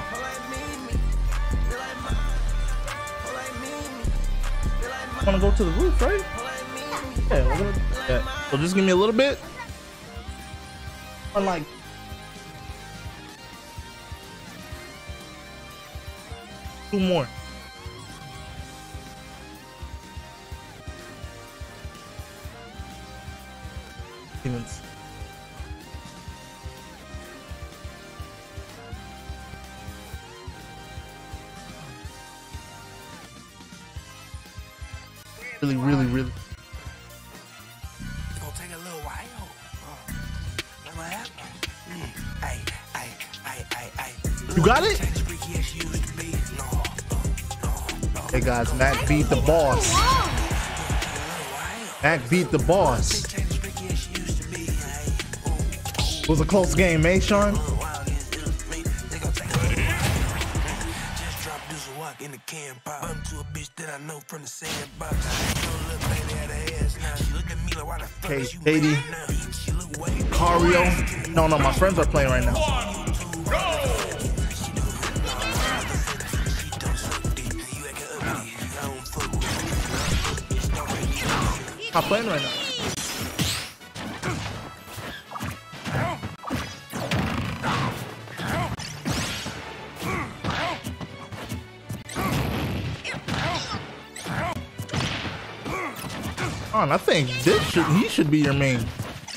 Want to go to the roof, right? Yeah, we're gonna do that. So just give me a little bit. Unlike two more. Demons. Really, really, really. It's gonna take a little while. Uh, what happened? Mm. Ay, ay, ay, ay, ay. You got it? Hey guys, Mac beat the boss. Mac beat the boss. It was a close game, eh, Sean? Okay, Katie, Cario. No, no, my friends are playing right now. I'm playing right now. On, I think this should he should be your main.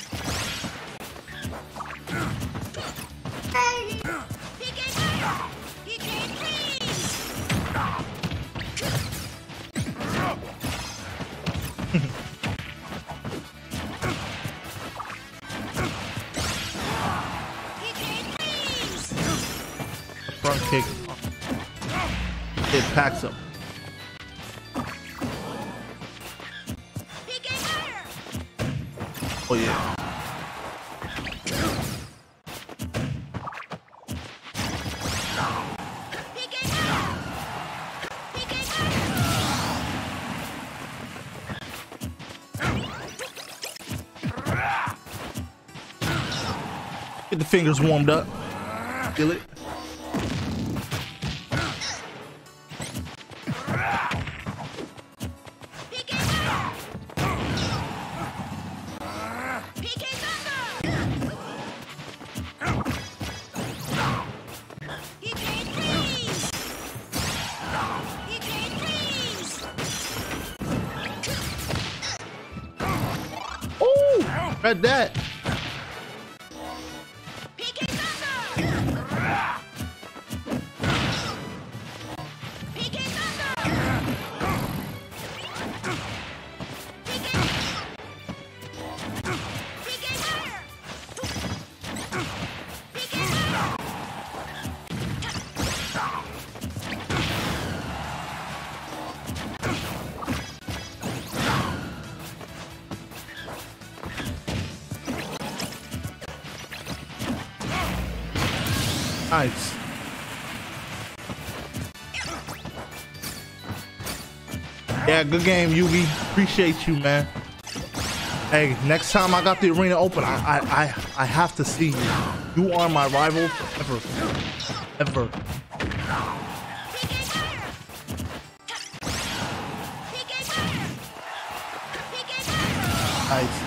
Front kick. It packs up. Oh yeah. Get the fingers warmed up. Feel it. Read that. Nice. Yeah, good game, Yugi. Appreciate you, man. Hey, next time I got the arena open, I I I, I have to see you. You are my rival forever. Ever. Nice.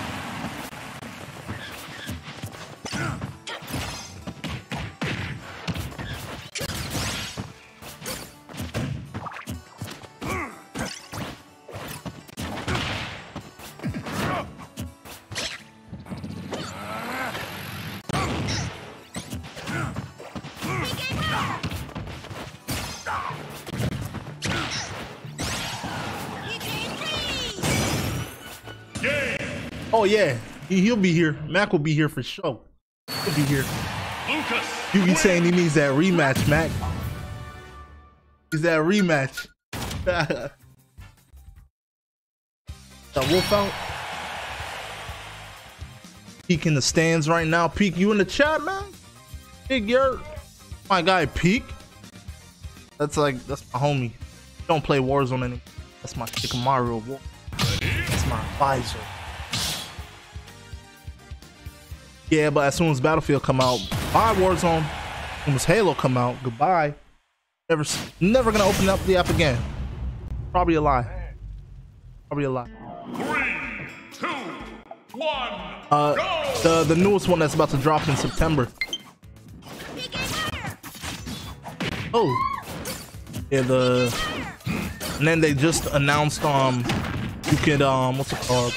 Oh yeah, he, he'll be here. Mac will be here for sure. He'll be here. Lucas. Yugi saying he needs that rematch, Mac. He's that rematch. The wolf out. Peek in the stands right now. Peek, you in the chat, man? Big Yurt. My guy, Peek. That's like, that's my homie. Don't play Warzone anymore. That's my Shikamaru Wolf. That's my advisor. Yeah, but as soon as Battlefield come out, bye Warzone. As soon as Halo come out, goodbye. Never, never gonna open up the app again. Probably a lie. Probably a lie. Three, two, one. Uh, go! the the newest one that's about to drop in September. Oh, yeah. The and then they just announced um you could um what's it called?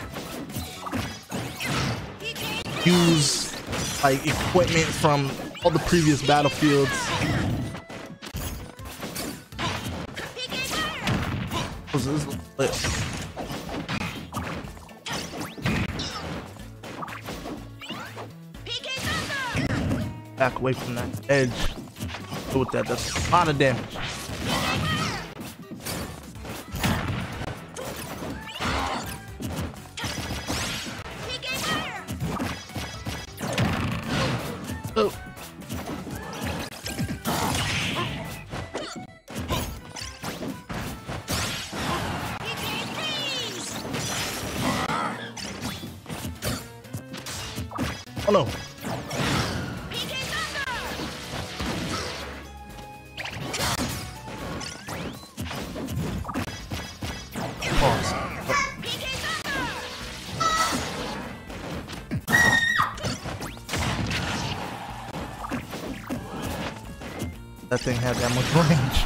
Use like equipment from all the previous Battlefields. This is lit. Back away from that edge. Go with that. That's a lot of damage. Oh. Oh no. Pause. That thing had that much range.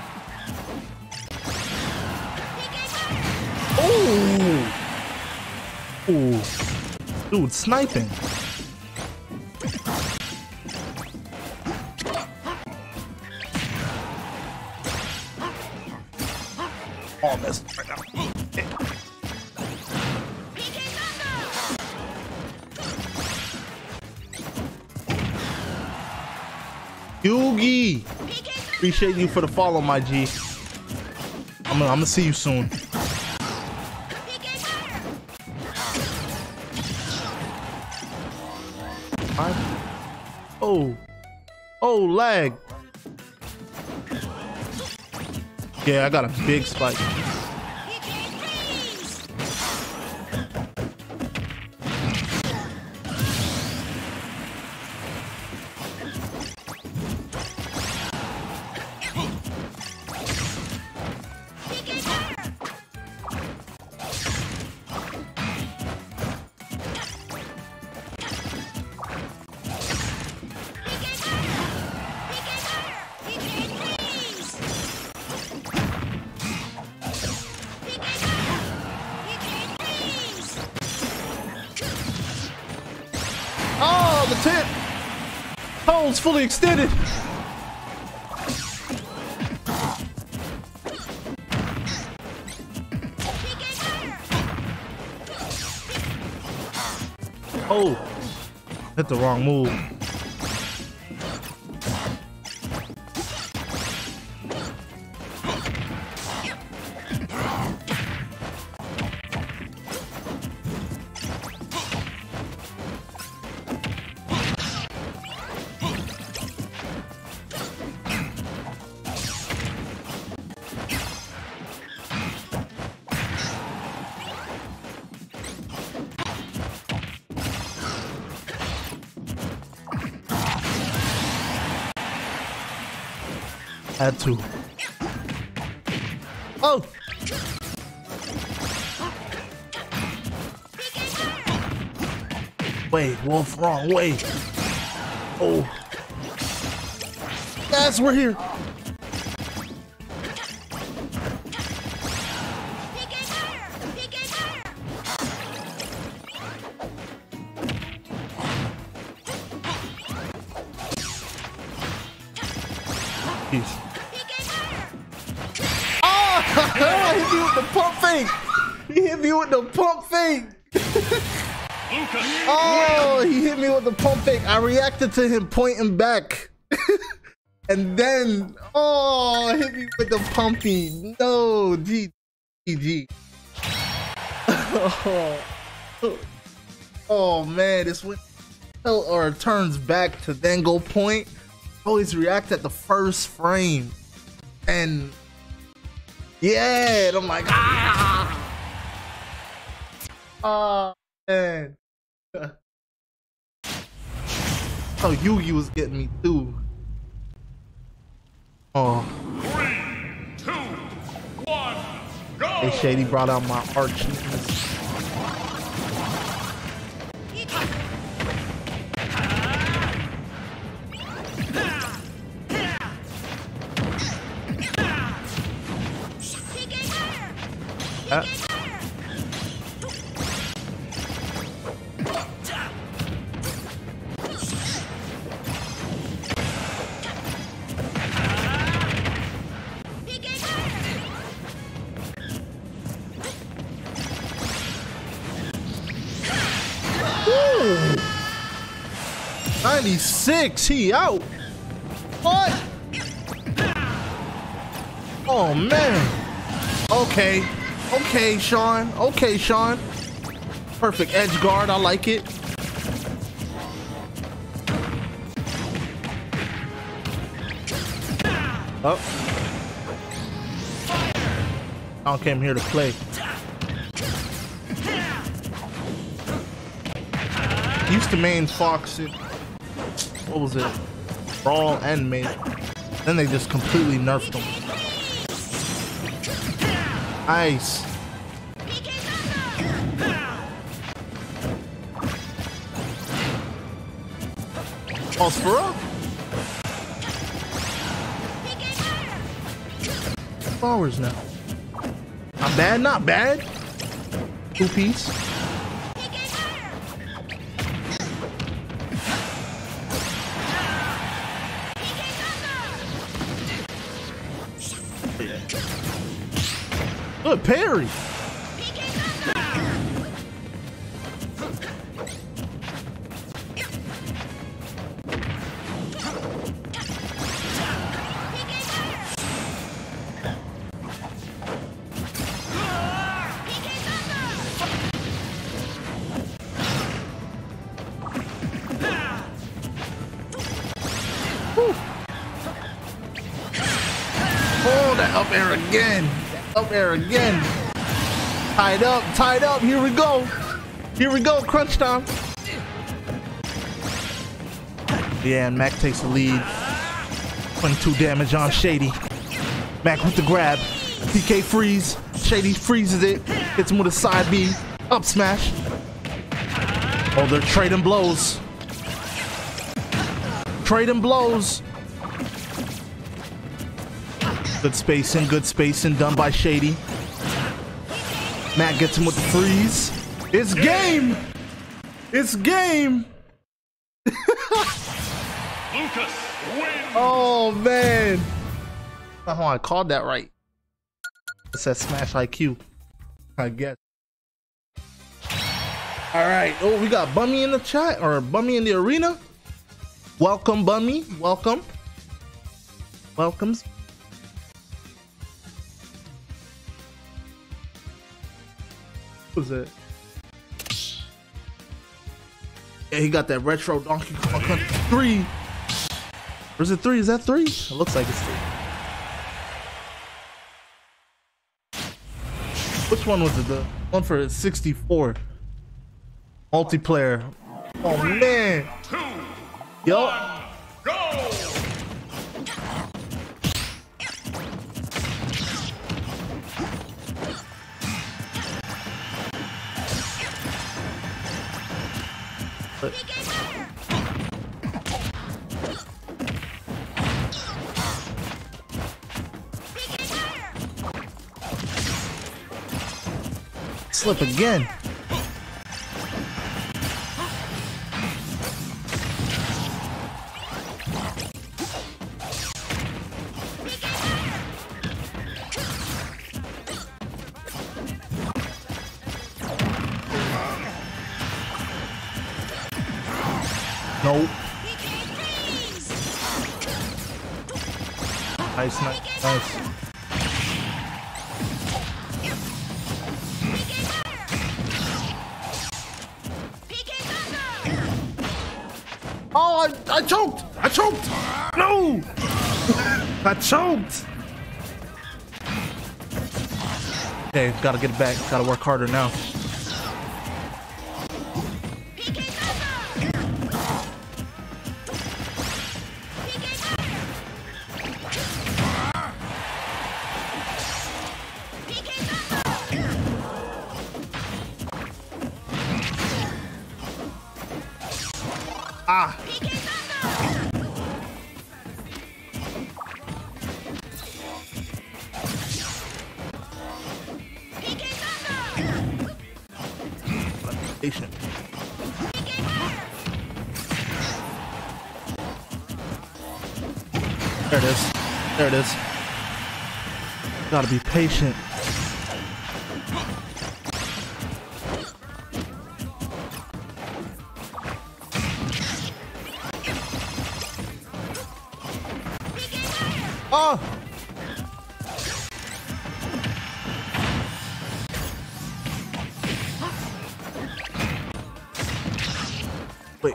Oh! Ooh. Dude, sniping. All this right now. Yugi! Appreciate you for the follow, my G. I'm gonna, I'm gonna see you soon. Oh. Oh, lag. Yeah, I got a big spike. Oh, the tent! Hole's fully extended! Oh! Hit the wrong move. Had to. Oh! Wait, Wolf, wrong way. Oh. Yes, we're here. Jeez. Oh, he hit me with the pump fake. He hit me with the pump fake. Oh, he hit me with the pump fake. I reacted to him pointing back. And then, oh, hit me with the pumpy. No, G G. Oh, oh man, this went or turns back to then go point. Always react at the first frame, and yeah, and I'm like, ah, oh man. Oh, Yugi was getting me too. Oh. Three, two, one, go! Hey, Shady brought out my arch. Uh. ninety-six, he out. What? Oh man. Okay. Okay, Sean. Okay, Sean. Perfect edge guard. I like it. Oh. I came here to play. Used to main Fox in, what was it? Brawl and main. Then they just completely nerfed them. Nice. Oh, for real? Flowers now. Not bad, not bad. Two piece. Good parry. Oh, that up air again. Up air again. Tied up, tied up. Here we go. Here we go. Crunch time. Yeah, and Mac takes the lead. twenty-two damage on Shady. Mac with the grab. P K freeze. Shady freezes it. Hits him with a side B. Up smash. Oh, they're trading blows. Trading blows. Good spacing, good spacing done by Shady. Matt gets him with the freeze. It's game! It's game! Lucas wins! Oh man! Oh, I called that right. It says Smash I Q, I guess. Alright, oh, we got Bummy in the chat, or Bummy in the arena. Welcome, Bummy. Welcome. Welcomes. What was it? Yeah, he got that retro Donkey Kong Country three. Or is it three? Is that three? It looks like it's three. Which one was it? The one for sixty-four. Multiplayer. Oh man. Two, Yo. one, go! slip again. Nope. Nice, nice, nice. Oh, I, I choked! I choked! No! I choked! Okay, gotta get it back. Gotta work harder now. Ah! Patient. There it is. There it is. Gotta be patient. Oh! Wait.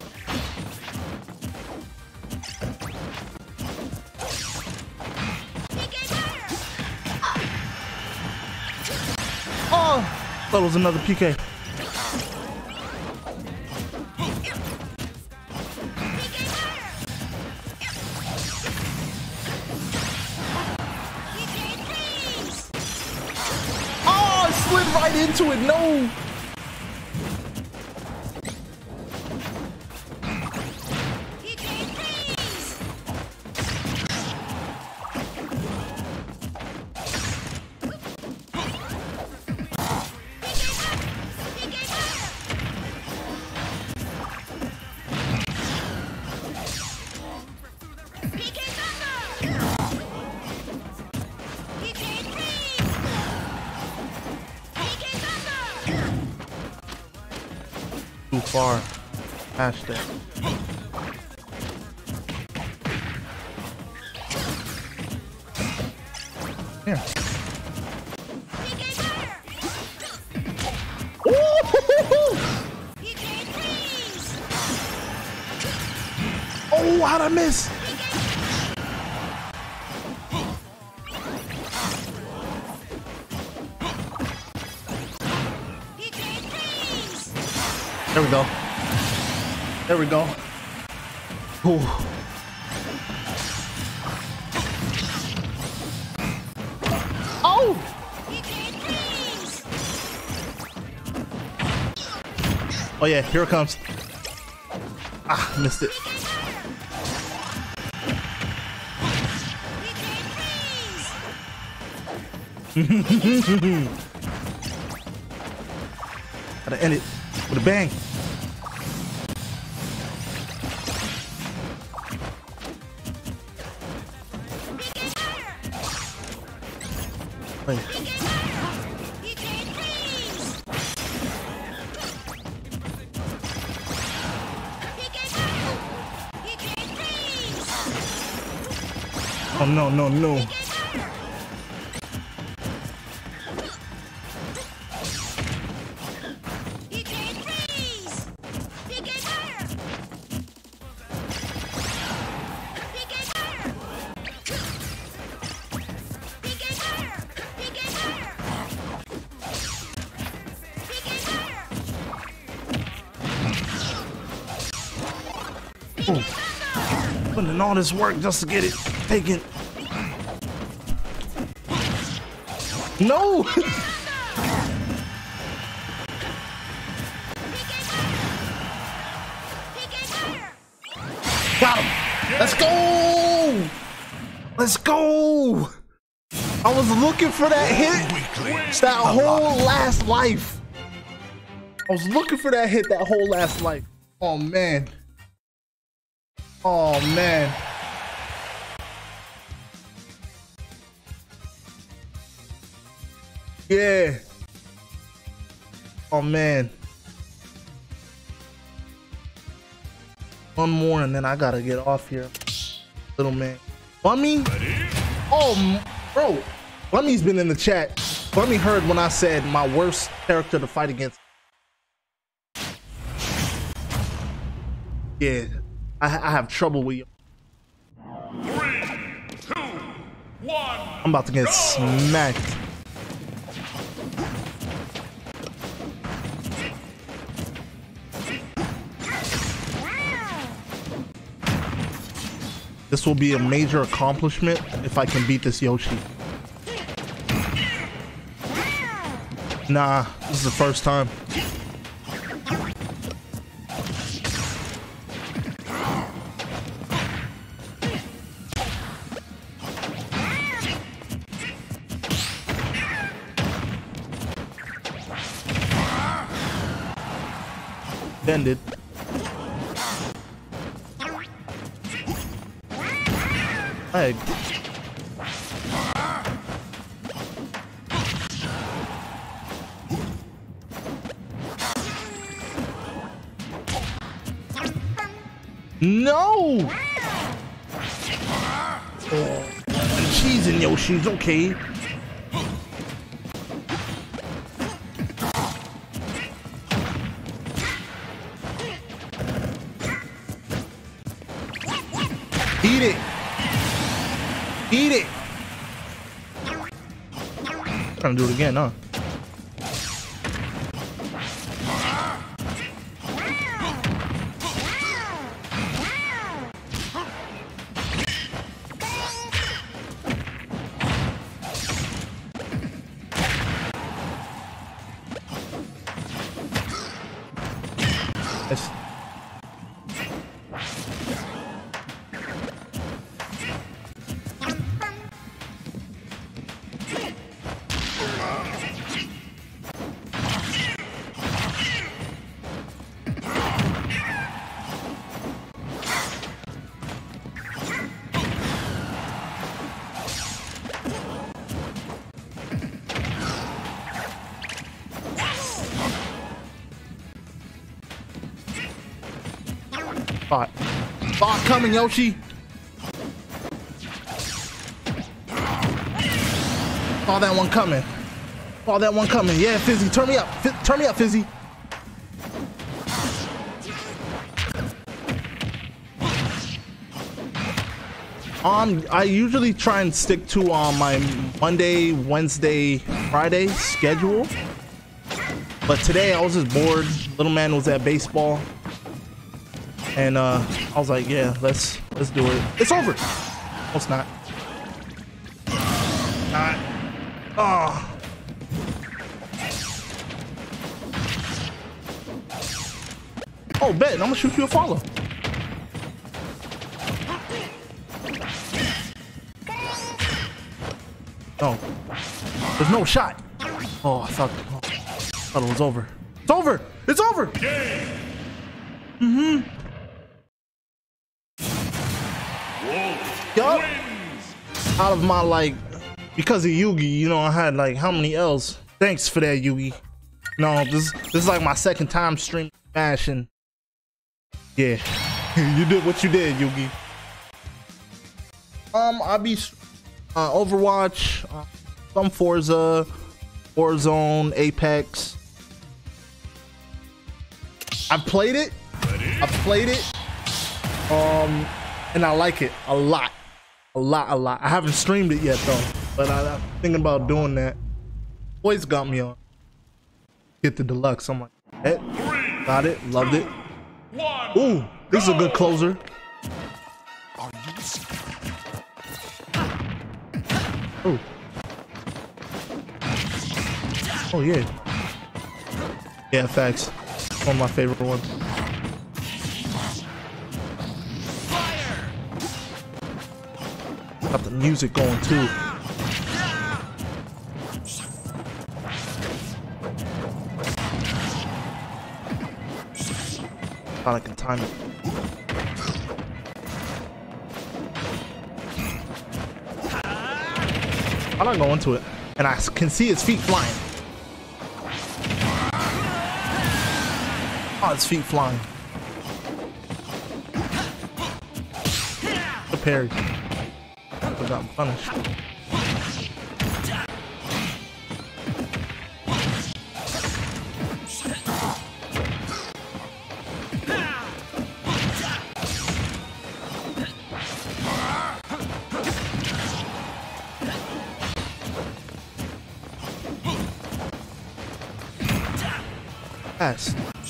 Oh! That was another P K. Slid right into it, no! Too far past that. Yeah. Oh, how'd I miss? There we go. There we go. Ooh. Oh! Oh yeah, here it comes. Ah, missed it. Gotta end it with a bang. Wait. Oh no, no, no. Ooh. Putting in all this work just to get it taken. No! Got him! Let's go! Let's go! I was looking for that hit. That whole last life. I was looking for that hit that whole last life. Oh man. Oh man. Yeah. Oh man. One more and then I gotta get off here. Little man. Bummy? Oh, bro. Bummy's been in the chat. Bummy heard when I said my worst character to fight against. Yeah. I, I have trouble with you. Three, two, one. I'm about to get smacked. This will be a major accomplishment if I can beat this Yoshi. Nah, this is the first time. Ended. Egg. No! Oh, cheese in Yoshi's okay. Eat it. Eat it. Trying to do it again, huh? It's Spot. Spot coming, Yoshi. Saw that one coming. Saw that one coming. Yeah, Fizzy, turn me up. F turn me up, Fizzy. Um, I usually try and stick to um, my Monday, Wednesday, Friday schedule. But today I was just bored. Little man was at baseball. And uh, I was like, yeah, let's let's do it. It's over. No, it's not. Not. Oh. Oh, bet. I'm gonna shoot you a follow. No. There's no shot. Oh, I thought, oh, I thought it was over. It's over. It's over. Mm-hmm. Yup. Out of my, like, because of Yugi, you know, I had like how many L's? Thanks for that, Yugi. No, this this is like my second time streaming Smash, and yeah, you did what you did, Yugi. Um, I'll be uh, Overwatch, uh, some Forza, Warzone, Apex. I've played it. I've played it. Um, and I like it a lot. A lot, a lot. I haven't streamed it yet though, but I, I'm thinking about doing that. Boys got me on. Get the deluxe. I'm like, hey, got it, loved it. Ooh, this is a good closer. Oh. Oh yeah. Yeah, facts. One of my favorite ones. Got the music going too. Thought I can time it. I'm not going into it, and I can see his feet flying. Oh, his feet flying. The parry. I got punished. Pass.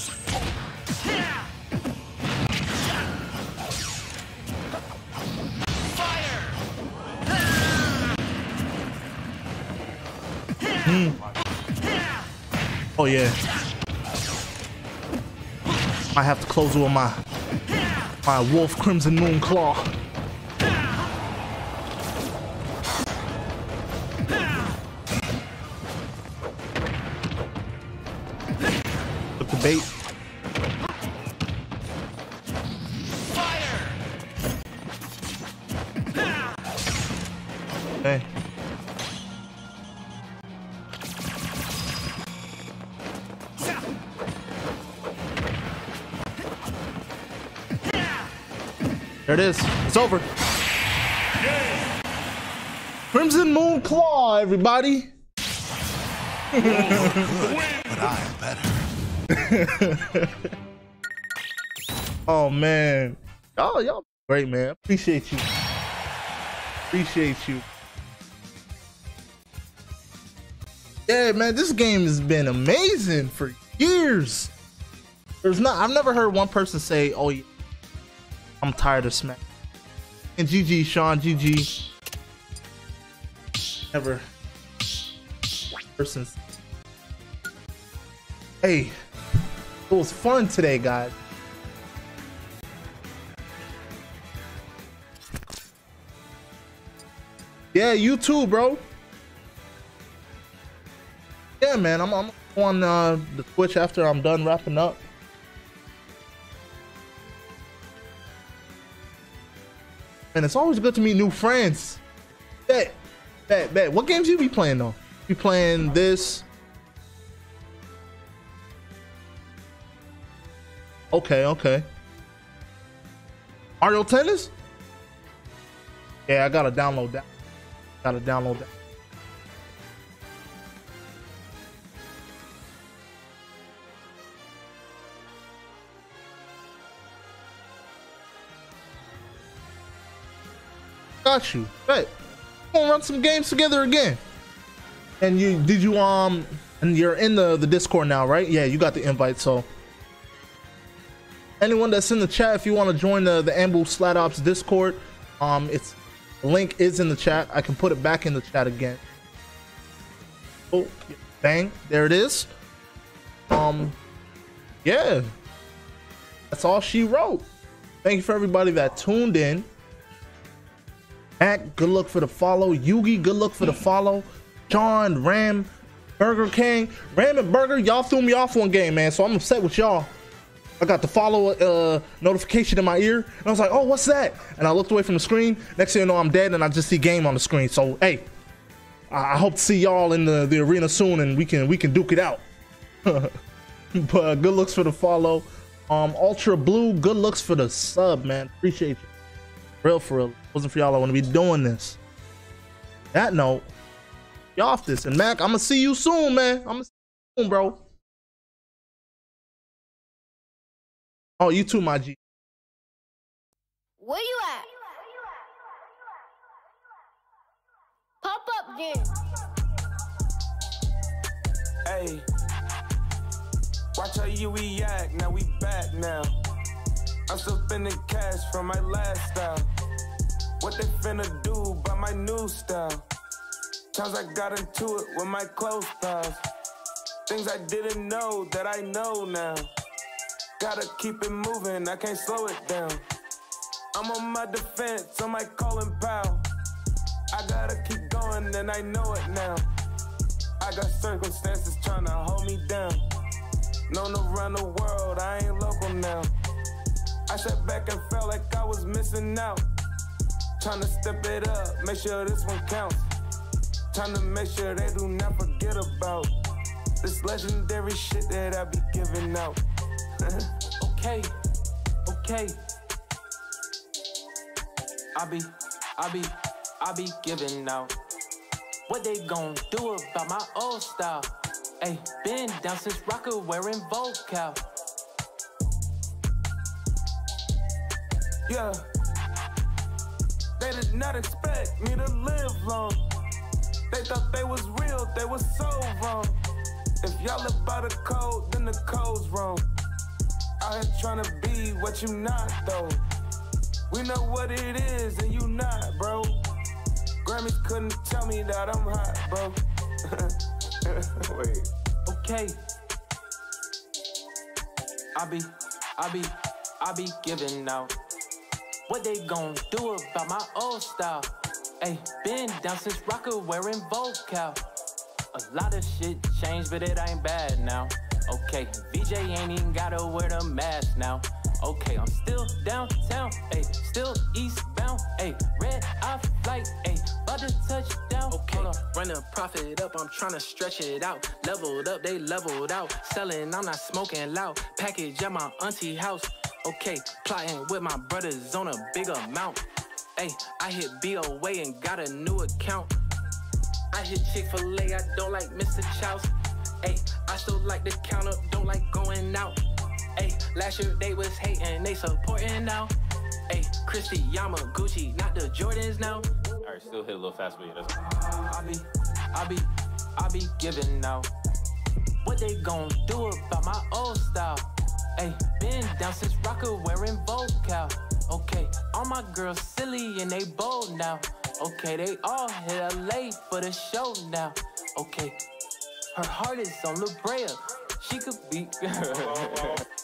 Mm. Oh yeah. I have to close with my my Wolf Crimson Moon Claw. Took the bait. Okay. There it is. It's over. Crimson Moon Claw, everybody. But I am better. Oh man. Y'all, y'all great, man. Appreciate you. Appreciate you. Yeah, man, this game has been amazing for years. There's not I've never heard one person say, oh yeah, I'm tired of Smack. And G G, Sean, G G. Never. Persons. Hey, it was fun today, guys. Yeah, you too, bro. Yeah, man, I'm, I'm on uh, the Twitch after I'm done wrapping up. And it's always good to meet new friends. Bet, bet, bet. What games you be playing though? You playing this? Okay, okay. Mario Tennis? Yeah, I gotta download that. Gotta download that. Got you. Bet. We're gonna run some games together again. And you did you um and you're in the the Discord now, right? Yeah, you got the invite. So anyone that's in the chat, if you want to join the the A N B U SLATT Ops Discord, um it's the link is in the chat. I can put it back in the chat again. Oh, bang, there it is. Um yeah, that's all she wrote. Thank you for everybody that tuned in. Mac, good luck for the follow. Yugi, good luck for the follow. John, Ram, Burger King, Ram and Burger, y'all threw me off one game, man. So I'm upset with y'all. I got the follow uh, notification in my ear, and I was like, "Oh, what's that?" And I looked away from the screen. Next thing you know, I'm dead, and I just see game on the screen. So hey, I hope to see y'all in the the arena soon, and we can we can duke it out. But uh, good looks for the follow. Um, Ultra Blue, good looks for the sub, man. Appreciate you. Real for real. Wasn't for y'all, I want to be doing this. That note, you off this. And Mac, I'm gonna see you soon, man. I'm gonna see you soon, bro. Oh, you too, my G. Where you at? Pop up then. Hey, watch how you react. Now we back now. I'm still spending cash from my last style. What they finna do by my new style? Times I got into it with my close pals. Things I didn't know that I know now. Gotta keep it moving, I can't slow it down. I'm on my defense, on my calling pal. I gotta keep going and I know it now. I got circumstances trying to hold me down. Known around the world, I ain't local now. I sat back and felt like I was missing out. Trying to step it up, make sure this one counts. Trying to make sure they do not forget about this legendary shit that I be giving out. Okay, okay. I be, I be, I be giving out. What they gon' do about my old style? Ayy, been down since rocker wearing vocal. Yeah, they did not expect me to live long. They thought they was real, they was so wrong. If y'all live by the code, then the code's wrong. Out here trying to be what you not, though. We know what it is, and you not, bro. Grammys couldn't tell me that I'm hot, bro. Wait. Okay. I be, I be, I be giving out. What they gon' do about my old style? Ayy, been down since rocker wearing vocal. A lot of shit changed, but it ain't bad now. Okay, V J ain't even gotta wear the mask now. Okay, I'm still downtown, ayy, still eastbound, ayy, red eye flight, ayy, about to touch down. Okay, run the profit up, I'm tryna stretch it out. Leveled up, they leveled out. Selling, I'm not smoking loud. Package at my auntie house. Okay, plotting with my brothers on a big amount. Ayy, I hit B O A and got a new account. I hit Chick-fil-A, I don't like Mister Chows. Ayy, I still like the count up, don't like going out. Ayy, last year they was hating, they supporting now. Ayy, Christy, Yama, Gucci, not the Jordans now. Alright, still hit a little fast for you. That's I be, I be, I be giving out. What they gon' do about my old style? Ayy, been down since rocker wearing vocal. Okay, all my girls silly and they bold now. Okay, they all hit L A for the show now. Okay, her heart is on La Brea. She could be.